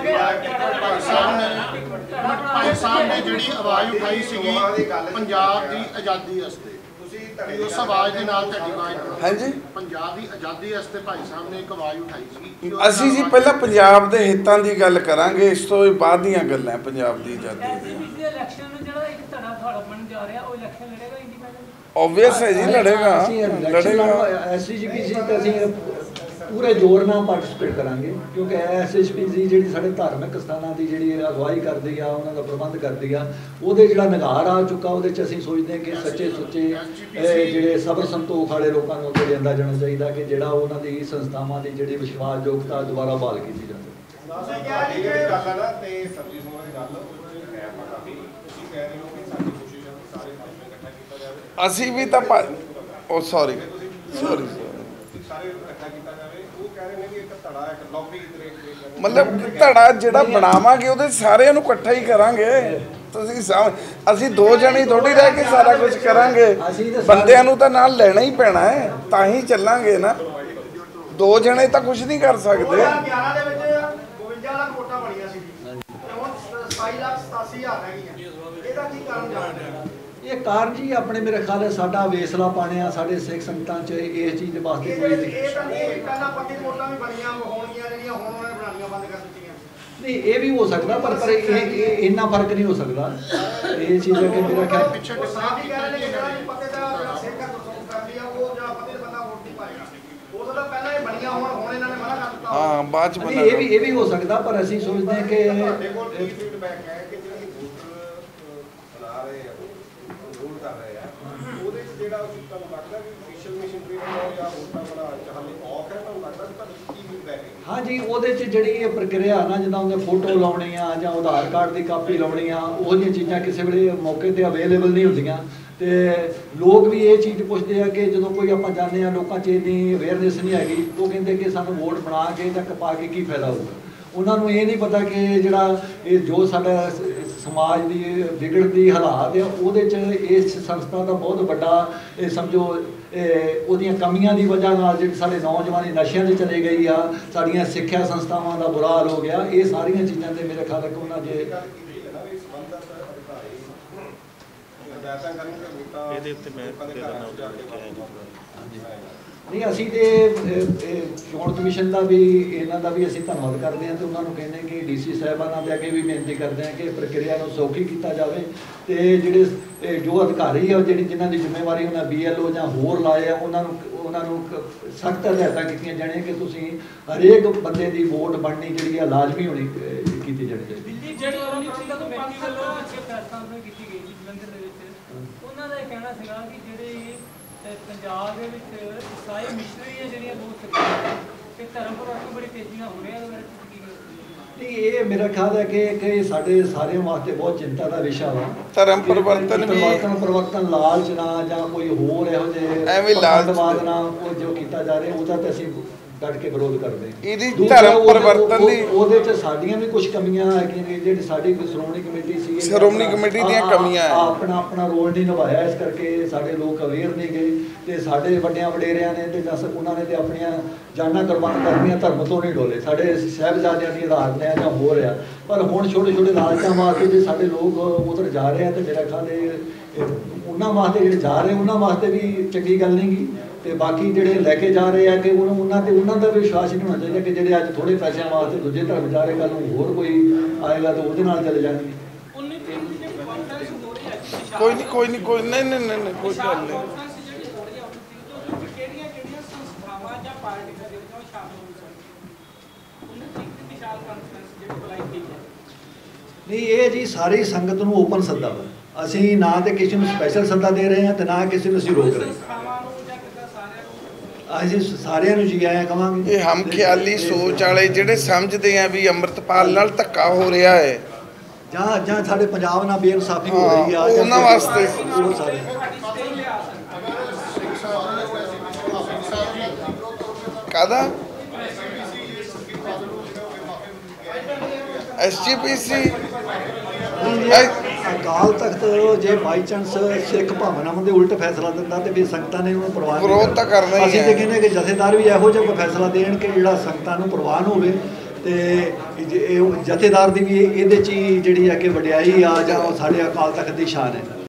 ਭਾਈ ਸਾਹਿਬ ਨੇ ਜਿਹੜੀ ਆਵਾਜ਼ ਉਠਾਈ ਸੀਗੀ ਪੰਜਾਬ ਦੀ ਆਜ਼ਾਦੀ ਵਾਸਤੇ, ਤੁਸੀਂ ਉਸ ਆਵਾਜ਼ ਦੇ ਨਾਲ ਤੁਹਾਡੀ ਆਵਾਜ਼ ਹਾਂਜੀ, ਪੰਜਾਬ ਦੀ ਆਜ਼ਾਦੀ ਵਾਸਤੇ ਭਾਈ ਸਾਹਿਬ ਨੇ ਇੱਕ ਆਵਾਜ਼ ਉਠਾਈ ਸੀ। ਅਸੀਂ ਜੀ ਪਹਿਲਾਂ ਪੰਜਾਬ ਦੇ ਹਿੱਤਾਂ ਦੀ ਗੱਲ ਕਰਾਂਗੇ, ਇਸ ਤੋਂ ਬਾਅਦ ਦੀਆਂ ਗੱਲਾਂ ਪੰਜਾਬ ਦੀ ਆਜ਼ਾਦੀ ਦੀਆਂ। ਐਸਜੀਪੀਸੀ ਦੇ ਇਲੈਕਸ਼ਨ ਨੂੰ ਜਿਹੜਾ ਇੱਕ ਧੜਾ ਤੁਹਾਡਾ ਬਣ ਜਾ ਰਿਹਾ ਉਹ ਇਲੈਕਸ਼ਨ ਲੜੇਗਾ ਇੰਡੀਪੈਂਡੈਂਟ? ਓਬਵੀਅਸ ਹੈ ਜੀ, ਲੜੇਗਾ ਲੜੇਗਾ। ਐਸਜੀਪੀਸੀ ਤੇ ਅਸੀਂ ਪੂਰੇ ਜ਼ੋਰ ਨਾਲ ਪਾਰਟਿਸਿਪੇਟ ਕਰਾਂਗੇ ਕਿਉਂਕਿ ਐਸਜੀਪੀਸੀ ਜਿਹੜੀ ਸਾਡੇ ਧਾਰਮਿਕ ਸਥਾਨਾਂ ਦੀ ਜਿਹੜੀ ਅਗਵਾਈ ਕਰਦੀ ਆ, ਉਹਨਾਂ ਦਾ ਪ੍ਰਬੰਧ ਕਰਦੀ ਆ, ਉਹਦੇ ਜਿਹੜਾ ਨਿਗਾਰ ਆ ਚੁੱਕਾ, ਉਹਦੇ 'ਚ ਅਸੀਂ ਸੋਚਦੇ ਹਾਂ ਕਿ ਸੱਚੇ ਸੁੱਚੇ ਜਿਹੜੇ ਸਬਰ ਸੰਤੋਖ ਵਾਲੇ ਲੋਕਾਂ ਨੂੰ ਅੱਗੇ ਲਿਆਂਦਾ ਜਾਣਾ ਚਾਹੀਦਾ ਕਿ ਜਿਹੜਾ ਉਹਨਾਂ ਦੀ ਸੰਸਥਾਵਾਂ ਦੀ ਜਿਹੜੀ ਵਿਸ਼ਵਾਸਯੋਗਤਾ ਦੁਬਾਰਾ ਬਹਾਲ ਕੀਤੀ ਜਾਵੇ। ਸਾਡੀ ਜਿਹੜੀ ਗੱਲ ਹੈ ਨਾ ਤੇ ਸਬਜ਼ੀ ਸੋਨਾ ਦੀ ਗੱਲ ਉਹ ਹੈ ਪਤਾ ਵੀ ਤੁਸੀਂ ਕਹਿ ਰਹੇ ਹੋ ਕਿ ਸਾਡੀ ਕੋਸ਼ਿਸ਼ ਹੈ ਕਿ ਸਾਰੇ ਸਾਥੀਆਂ ਇਕੱਠਾ ਕੀਤਾ ਜਾਵੇ। ਅਸੀਂ ਵੀ ਤਾਂ ਉਹ ਸੌਰੀ ਸੌਰੀ ਸਾਰੇ ਇਕੱਠਾ ਕੀਤਾ ਜਾਵੇ। ਉਹ ਕਹਿ ਰਹੇ ਨੇ ਕਿ ਇੱਕ ਧੜਾ ਇੱਕ ਲੌਬੀ ਕ੍ਰੀਏਟ ਮਤਲਬ ਧੜਾ ਜਿਹੜਾ ਬਣਾਵਾਂਗੇ ਉਹਦੇ ਸਾਰਿਆਂ ਨੂੰ ਇਕੱਠਾ ਹੀ ਕਰਾਂਗੇ। ਤੁਸੀਂ ਅਸੀਂ ਦੋ ਜਣੇ ਥੋੜੀ ਰਹਿ ਕੇ ਸਾਰਾ ਕੁਝ ਕਰਾਂਗੇ, ਬੰਦਿਆਂ ਨੂੰ ਤਾਂ ਨਾਲ ਲੈਣਾ ਹੀ ਪੈਣਾ ਹੈ, ਤਾਂ ਹੀ ਚੱਲਾਂਗੇ ਨਾ। ਦੋ ਜਣੇ ਤਾਂ ਕੁਝ ਨਹੀਂ ਕਰ ਸਕਦੇ। ਗਿਆਰਾਂ ਦੇ ਵਿੱਚ ਬਵੰਜਾ ਲੱਖ ਵੋਟਾਂ ਬਣੀਆਂ ਸੀ ਤੇ ਹੁਣ ਸਤਾਈ ਲੱਖ ਸਤਾਸੀ ਹਜ਼ਾਰ ਰਹਿ ਗਈਆਂ। ਇਹਦਾ ਕੀ ਕਾਰਨ ਜਾਣਦੇ ਹੋ? ਇਹ ਕਾਰਨ ਜੀ ਆਪਣੇ ਮੇਰੇ ਖਿਆਲ ਸਾਡਾ ਵੇਸਲਾ ਪਾਣਿਆ ਸਾਡੇ ਸਿੱਖ ਸੰਗਤਾਂ 'ਚ ਇਸ ਚੀਜ਼ ਵਾਸਤੇ ਕੋਈ ਨਹੀਂ। ਇਹ ਤਾਂ ਨਹੀਂ ਪਹਿਲਾਂ ਪੱਕੀ ਵੋਟਾਂ ਵੀ ਬਣੀਆਂ ਹੋਣਗੀਆਂ ਜਿਹੜੀਆਂ ਹੁਣ ਉਹਨਾਂ ਨੇ ਬਣਾਉਣੀਆਂ ਬੰਦ ਕਰ ਦਿੱਤੀਆਂ। ਨਹੀਂ, ਇਹ ਵੀ ਹੋ ਸਕਦਾ ਪਰ ਪਰ ਇਹ ਇਹ ਇੰਨਾ ਫਰਕ ਨਹੀਂ ਹੋ ਸਕਦਾ। ਇਹ ਚੀਜ਼ ਹੈ ਕਿ ਮੇਰਾ ਖਿਆਲ ਪਿੱਛੇ ਸਾਹਿਬ ਵੀ ਕਹਿ ਰਹੇ ਨੇ ਕਿ ਜਿਹੜਾ ਵੀ ਪੱਤੇ ਦਾ ਜਿਹੜਾ ਸਿੱਖ ਹੈ ਗੁਰਸੰਗ ਫੈਮਿਲੀ ਆ ਉਹ ਜਿਹੜਾ ਪੱਤੇ ਦਾ ਬੰਦਾ ਵੋਟ ਨਹੀਂ ਪਾਏਗਾ। ਉਹ ਤਾਂ ਪਹਿਲਾਂ ਇਹ ਬਣੀਆਂ ਹੋਣ ਹੁਣ ਇਹਨਾਂ ਨੇ ਮਨਾ ਕਰ ਦਿੱਤਾ। ਹਾਂ, ਬਾਅਦ ਚ ਨਹੀਂ, ਇਹ ਵੀ ਇਹ ਵੀ ਹੋ ਸਕਦਾ ਪਰ ਅਸੀਂ ਸੋਚਦੇ ਹਾਂ ਕਿ ਤੁਹਾਡੇ ਕੋਲ ਕੀ ਫੀਡਬੈਕ ਹੈ ਕਿ ਜਿਹੜੀ ਵੋਟਰ ਬਣਾ ਰਹੇ ਆ ਰੂਲ ਕਰ ਰਹੇ ਆ ਉਹਦੇ ਚ ਜਿਹੜਾ ਤੁਹਾਨੂੰ ਲੱਗਦਾ ਵੀ ਅਫੀਸ਼ੀਅਲ ਮਸ਼ੀਨਰੀ ਨਾਲ ਜਾਂ ਵੋਟਾਂ ਬਣਾ ਚਾਹਲੇ ਔਖ ਹੈ, ਤੁਹਾਨੂੰ ਲੱਗਦਾ ਕਿ ਤੁਹਾਨੂੰ ਕੀ ਫੀਡਬੈਕ ਹੈ? ਹਾਂਜੀ, ਉਹਦੇ 'ਚ ਜਿਹੜੀ ਇਹ ਪ੍ਰਕਿਰਿਆ ਨਾ ਜਿੱਦਾਂ ਉਹਨੇ ਫੋਟੋ ਲਾਉਣੀ ਆ ਜਾਂ ਆਧਾਰ ਕਾਰਡ ਦੀ ਕਾਪੀ ਲਾਉਣੀ ਆ, ਉਹ ਜਿਹੀਆਂ ਚੀਜ਼ਾਂ ਕਿਸੇ ਵੇਲੇ ਮੌਕੇ ਤੇ ਅਵੇਲੇਬਲ ਨਹੀਂ ਹੁੰਦੀਆਂ ਤੇ ਲੋਕ ਵੀ ਇਹ ਚੀਜ਼ ਪੁੱਛਦੇ ਆ ਕਿ ਜਦੋਂ ਕੋਈ ਆਪਾਂ ਜਾਂਦੇ ਆ ਲੋਕਾਂ 'ਚ ਇੰਨੀ ਅਵੇਅਰਨੈਸ ਨਹੀਂ ਹੈਗੀ, ਉਹ ਕਹਿੰਦੇ ਕਿ ਸਾਨੂੰ ਵੋਟ ਬਣਾ ਕੇ ਜਾਂ ਕਪਾ ਕੇ ਕੀ ਫਾਇਦਾ ਹੋਊਗਾ। ਉਹਨਾਂ ਨੂੰ ਇਹ ਨਹੀਂ ਪਤਾ ਕਿ ਜਿਹੜਾ ਇਹ ਜੋ ਸਾਡਾ ਸਮਾਜ ਦੀ ਵਿਗੜਦੀ ਹਾਲਾਤ ਹੈ ਉਹਦੇ 'ਚ ਇਸ ਸੰਸਥਾ ਦਾ ਬਹੁਤ ਵੱਡਾ ਇਹ ਸਮਝੋ ਉਹਦੀਆਂ ਕਮੀਆਂ ਦੀ ਵਜ੍ਹਾ ਨਾਲ ਜਿਹੜੀ ਸਾਡੇ ਨੌਜਵਾਨੀ ਨਸ਼ਿਆਂ 'ਤੇ ਚਲੇ ਗਈ ਆ, ਸਾਡੀਆਂ ਸਿੱਖਿਆ ਸੰਸਥਾਵਾਂ ਦਾ ਬੁਰਾ ਹਾਲ ਹੋ ਗਿਆ। ਇਹ ਸਾਰੀਆਂ ਚੀਜ਼ਾਂ ਤੇ ਮੇਰੇ ਖਿਆਲ ਹੈ ਕਿ ਉਹਨਾਂ ਜੇ ਇਹਦੇ ਉੱਤੇ ਮੈਂ ਨਹੀਂ, ਅਸੀਂ ਤੇ ਚੋਣ ਕਮਿਸ਼ਨ ਦਾ ਵੀ ਇਹਨਾਂ ਦਾ ਵੀ ਅਸੀਂ ਧੰਨਵਾਦ ਕਰਦੇ ਹਾਂ ਤੇ ਉਹਨਾਂ ਨੂੰ ਕਹਿੰਦੇ ਕਿ ਡੀਸੀ ਸਾਹਿਬਾਨਾਂ ਦੇ ਅੱਗੇ ਵੀ ਬੇਨਤੀ ਕਰਦੇ ਹਾਂ ਕਿ ਪ੍ਰਕਿਰਿਆ ਨੂੰ ਸੌਖੀ ਕੀਤਾ ਜਾਵੇ ਤੇ ਜਿਹੜੇ ਜੋ ਅਧਿਕਾਰੀ ਆ ਜਿਹੜੀ ਜਿਨ੍ਹਾਂ ਦੀ ਜ਼ਿੰਮੇਵਾਰੀ ਉਹਨਾਂ ਬੀ ਐਲ ਓ ਜਾਂ ਹੋਰ ਲਾਏ ਆ ਉਹਨਾਂ ਨੂੰ ਉਹਨਾਂ ਨੂੰ ਸਖਤ ਹਦਾਇਤਾਂ ਕੀਤੀਆਂ ਜਾਣੀਆਂ ਕਿ ਤੁਸੀਂ ਹਰੇਕ ਬੰਦੇ ਦੀ ਵੋਟ ਬਣਨੀ ਜਿਹੜੀ ਆ ਲਾਜ਼ਮੀ ਹੋਣੀ ਕੀਤੀ ਜਾਣੀ ਚਾਹੀਦੀ। ਦਿੱਲੀ ਜਿਹੜੀ ਕਮੇਟੀ ਵੱਲੋਂ ਅੱਛੇ ਫੈਸਲਾ ਕੀਤੀ ਗਈ ਸੀ ਜਲੰਧਰ ਦੇ ਵਿੱਚ, ਉਹਨਾਂ ਦਾ ਇਹ ਕਹਿਣਾ ਸੀਗਾ ਕਿ ਜਿਹੜੇ ਪੰਜਾਬ ਦੇ ਵਿੱਚ ਈਸਾਈ ਮਿਸ਼ਨਰੀਆਂ ਜਿਹੜੀਆਂ ਬਹੁਤ ਸਕਦੀਆਂ ਤੇ ਧਰਮ ਪਰਿਵਰਤਨ ਬੜੀ ਤੇਜ਼ੀ ਨਾਲ ਹੋ ਰਿਹਾ ਹੈ। ਨਹੀਂ, ਇਹ ਮੇਰਾ ਖਿਆਲ ਹੈ ਕਿ ਕਿ ਸਾਡੇ ਸਾਰਿਆਂ ਵਾਸਤੇ ਬਹੁਤ ਚਿੰਤਾ ਦਾ ਵਿਸ਼ਾ ਵਾ। ਧਰਮ ਪਰਿਵਰਤਨ ਵੀ ਪਰਿਵਰਤਨ ਪਰਿਵਰਤਨ ਲਾਲਚ ਨਾ ਜਾਂ ਕੋਈ ਹੋਰ ਇਹੋ ਜਿਹੇ ਐਵੇਂ ਲਾਲਚ ਨਾ ਉਹ ਜੋ ਕੀਤਾ ਜਾ ਰਿਹਾ ਉਹਦਾ ਤੇ ਅਸੀਂ ਕੱਢ ਕੇ ਵਿਰੋਧ ਕਰਦੇ ਹਾਂ। ਇਹਦੀ ਧਰਮ ਪਰਿਵਰਤਨ ਦੀ ਉਹਦੇ 'ਚ ਸਾਡੀਆਂ ਵੀ ਕੁਝ ਕਮੀਆਂ ਹੈਗੀਆਂ ਨੇ। ਜਿਹੜੀ ਸਾਡੀ ਸ਼੍ਰੋਮਣੀ ਕਮੇਟੀ ਸੀ ਸ਼੍ਰੋਮਣੀ ਕਮੇਟੀ ਦੀਆਂ ਕਮੀਆਂ ਹੈ, ਆਪਣਾ ਆਪਣਾ ਰੋਲ ਨਹੀਂ ਨਿਭਾਇਆ, ਇਸ ਕਰਕੇ ਸਾਡੇ ਲੋਕ ਅਵੇਅਰ ਨਹੀਂ ਗਏ ਤੇ ਸਾਡੇ ਵੱਡਿਆਂ ਵਡੇਰਿਆਂ ਨੇ ਤੇ ਦੱਸ ਉਹਨਾਂ ਨੇ ਤੇ ਆਪਣੀਆਂ ਜਾਨਾਂ ਕੁਰਬਾਨ ਕਰਨੀਆਂ, ਧਰਮ ਤੋਂ ਨਹੀਂ ਡੋਲੇ। ਸਾਡੇ ਸਾਹਿਬਜ਼ਾਦਿਆਂ ਦੀ ਆਜ਼ਾਦ ਨੇ ਜਾਂ ਹੋ ਰਿਹਾ, ਪਰ ਹੁਣ ਛੋਟੇ ਛੋਟੇ ਲਾਲਚਾਂ ਵਾਸਤੇ ਜੇ ਸਾਡੇ ਲੋਕ ਉਧਰ ਜਾ ਰਹੇ ਆ ਤੇ ਮੇਰਾ ਖਿਆਲ ਇਹ ਉਹਨਾਂ ਵਾਸਤੇ ਜਿਹੜੇ ਜਾ ਰਹੇ ਉਹਨਾਂ ਵਾਸਤੇ ਵੀ ਚੰਗੀ ਗੱਲ ਨਹੀਂ ਗੀ ਤੇ ਬਾਕੀ ਜਿਹੜੇ ਲੈ ਕੇ ਜਾ ਰਹੇ ਆ ਕਿ ਉਹਨਾਂ ਉਹਨਾਂ ਤੇ ਉਹਨਾਂ ਦਾ ਵਿਸ਼ਵਾਸ ਨਹੀਂ ਹੋਣਾ ਚਾਹੀਦਾ ਕਿ ਜਿਹੜੇ ਅੱਜ ਥੋੜੇ ਪੈਸਿਆਂ ਵਾਸਤੇ ਦੂਜੇ ਧਰਮ ਜਾ ਰਹੇ, ਕੱਲ ਨੂੰ ਹੋਰ ਕੋਈ ਆਏਗਾ ਤਾਂ ਉਹਦੇ ਨਾਲ ਚਲੇ ਜਾਣਗੇ। ਕੋਈ ਨਹੀਂ ਕੋਈ ਨਹੀਂ ਕੋਈ ਨਹੀਂ ਨਹੀਂ ਨਹੀਂ ਕੋਈ ਗੱਲ ਨਹੀਂ। ਕਿਹੜੀਆਂ ਕਿਹੜੀਆਂ ਸੰਸਥਾਵਾਂ ਜਾਂ ਪਾਰਟੀਆਂ ਦੇ ਵਿੱਚ ਸ਼ਾਮਲ ਹੋ ਸਕਦੀਆਂ? ਵਿਸ਼ਾਲ ਕਾਨਫਰੰਸ ਜਿਹੜੀ ਬੁਲਾਈ ਗਈ ਹੈ? ਨਹੀਂ, ਇਹ ਜੀ ਸਾਰੀ ਸੰਗਤ ਨੂੰ ਓਪਨ ਸੱਦਾ ਵਾ। ਅਸੀਂ ਨਾ ਤੇ ਕਿਸੇ ਨੂੰ ਸਪੈਸ਼ਲ ਸੱਦਾ ਦੇ ਰਹੇ ਹਾਂ ਤੇ ਨਾ ਕਿਸੇ ਨੂੰ ਅਸੀਂ ਰੋਕ ਰਹੇ ਹਾਂ। ਸੰਸਥਾਵਾਂ ਨੂੰ ਜਾਂ ਕਿੱਦਾਂ ਸਾਰਿਆਂ ਨੂੰ ਅਸੀਂ ਸਾਰਿਆਂ ਨੂੰ ਜੀ ਆਇਆਂ ਕਵਾਂਗੇ। ਇਹ ਹਮਖਿਆਲੀ ਸੋਚ ਵਾਲੇ ਜਿਹੜੇ ਸਮਝਦੇ ਆ ਵੀ ਅੰਮ੍ਰਿਤਪਾਲ ਨਾਲ ਧੱਕਾ ਹੋ ਰਿਹਾ ਹੈ ਜਾਂ ਜਾਂ ਸਾਡੇ ਪੰਜਾਬ ਨਾਲ ਬੇਇਨਸਾਫੀ ਹੋ ਰਹੀ ਆ, ਹਾਂ, ਜਾਂ ਉਹਨਾਂ ਵਾਸਤੇ ਉਹ ਸਾਰੇ ਤੁਹਾਡੀ ਸਟੇ ਲਿਆ ਸਕਦਾ ਕਾਹਦਾ ਐਸ ਜੀ ਪੀ ਸੀ ਅਕਾਲ ਤਖਤ ਜੇ ਬਾਈ ਚਾਂਸ ਸਿੱਖ ਭਾਵਨਾਵਾਂ ਦੇ ਉਲਟ ਫੈਸਲਾ ਦਿੰਦਾ ਤੇ ਫਿਰ ਸੰਗਤਾਂ ਨੇ ਉਹਨੂੰ ਪ੍ਰਵਾਨ ਨਹੀਂ ਵਿਰੋਧ ਤਾਂ ਕਰਨਾ ਹੀ ਅਸੀਂ ਹੈ। ਤੇ ਕਹਿੰਦੇ ਕਿ ਜਥੇਦਾਰ ਵੀ ਇਹੋ ਜਿਹਾ ਕੋਈ ਫੈਸਲਾ ਦੇਣ ਕਿ ਜਿਹੜਾ ਸੰਗਤਾਂ ਨੂੰ ਪ੍ਰਵਾਨ ਹੋਵੇ ਤੇ ਜੇ ਇਹ ਜਥੇਦਾਰ ਦੀ ਵੀ ਇਹਦੇ 'ਚ ਹੀ ਜਿਹੜੀ ਆ ਕਿ ਵਡਿਆਈ ਆ ਜਾਂ ਉਹ ਸਾਡੇ ਅਕਾਲ ਤਖਤ ਦੀ ਸ਼ਾਨ ਹੈ।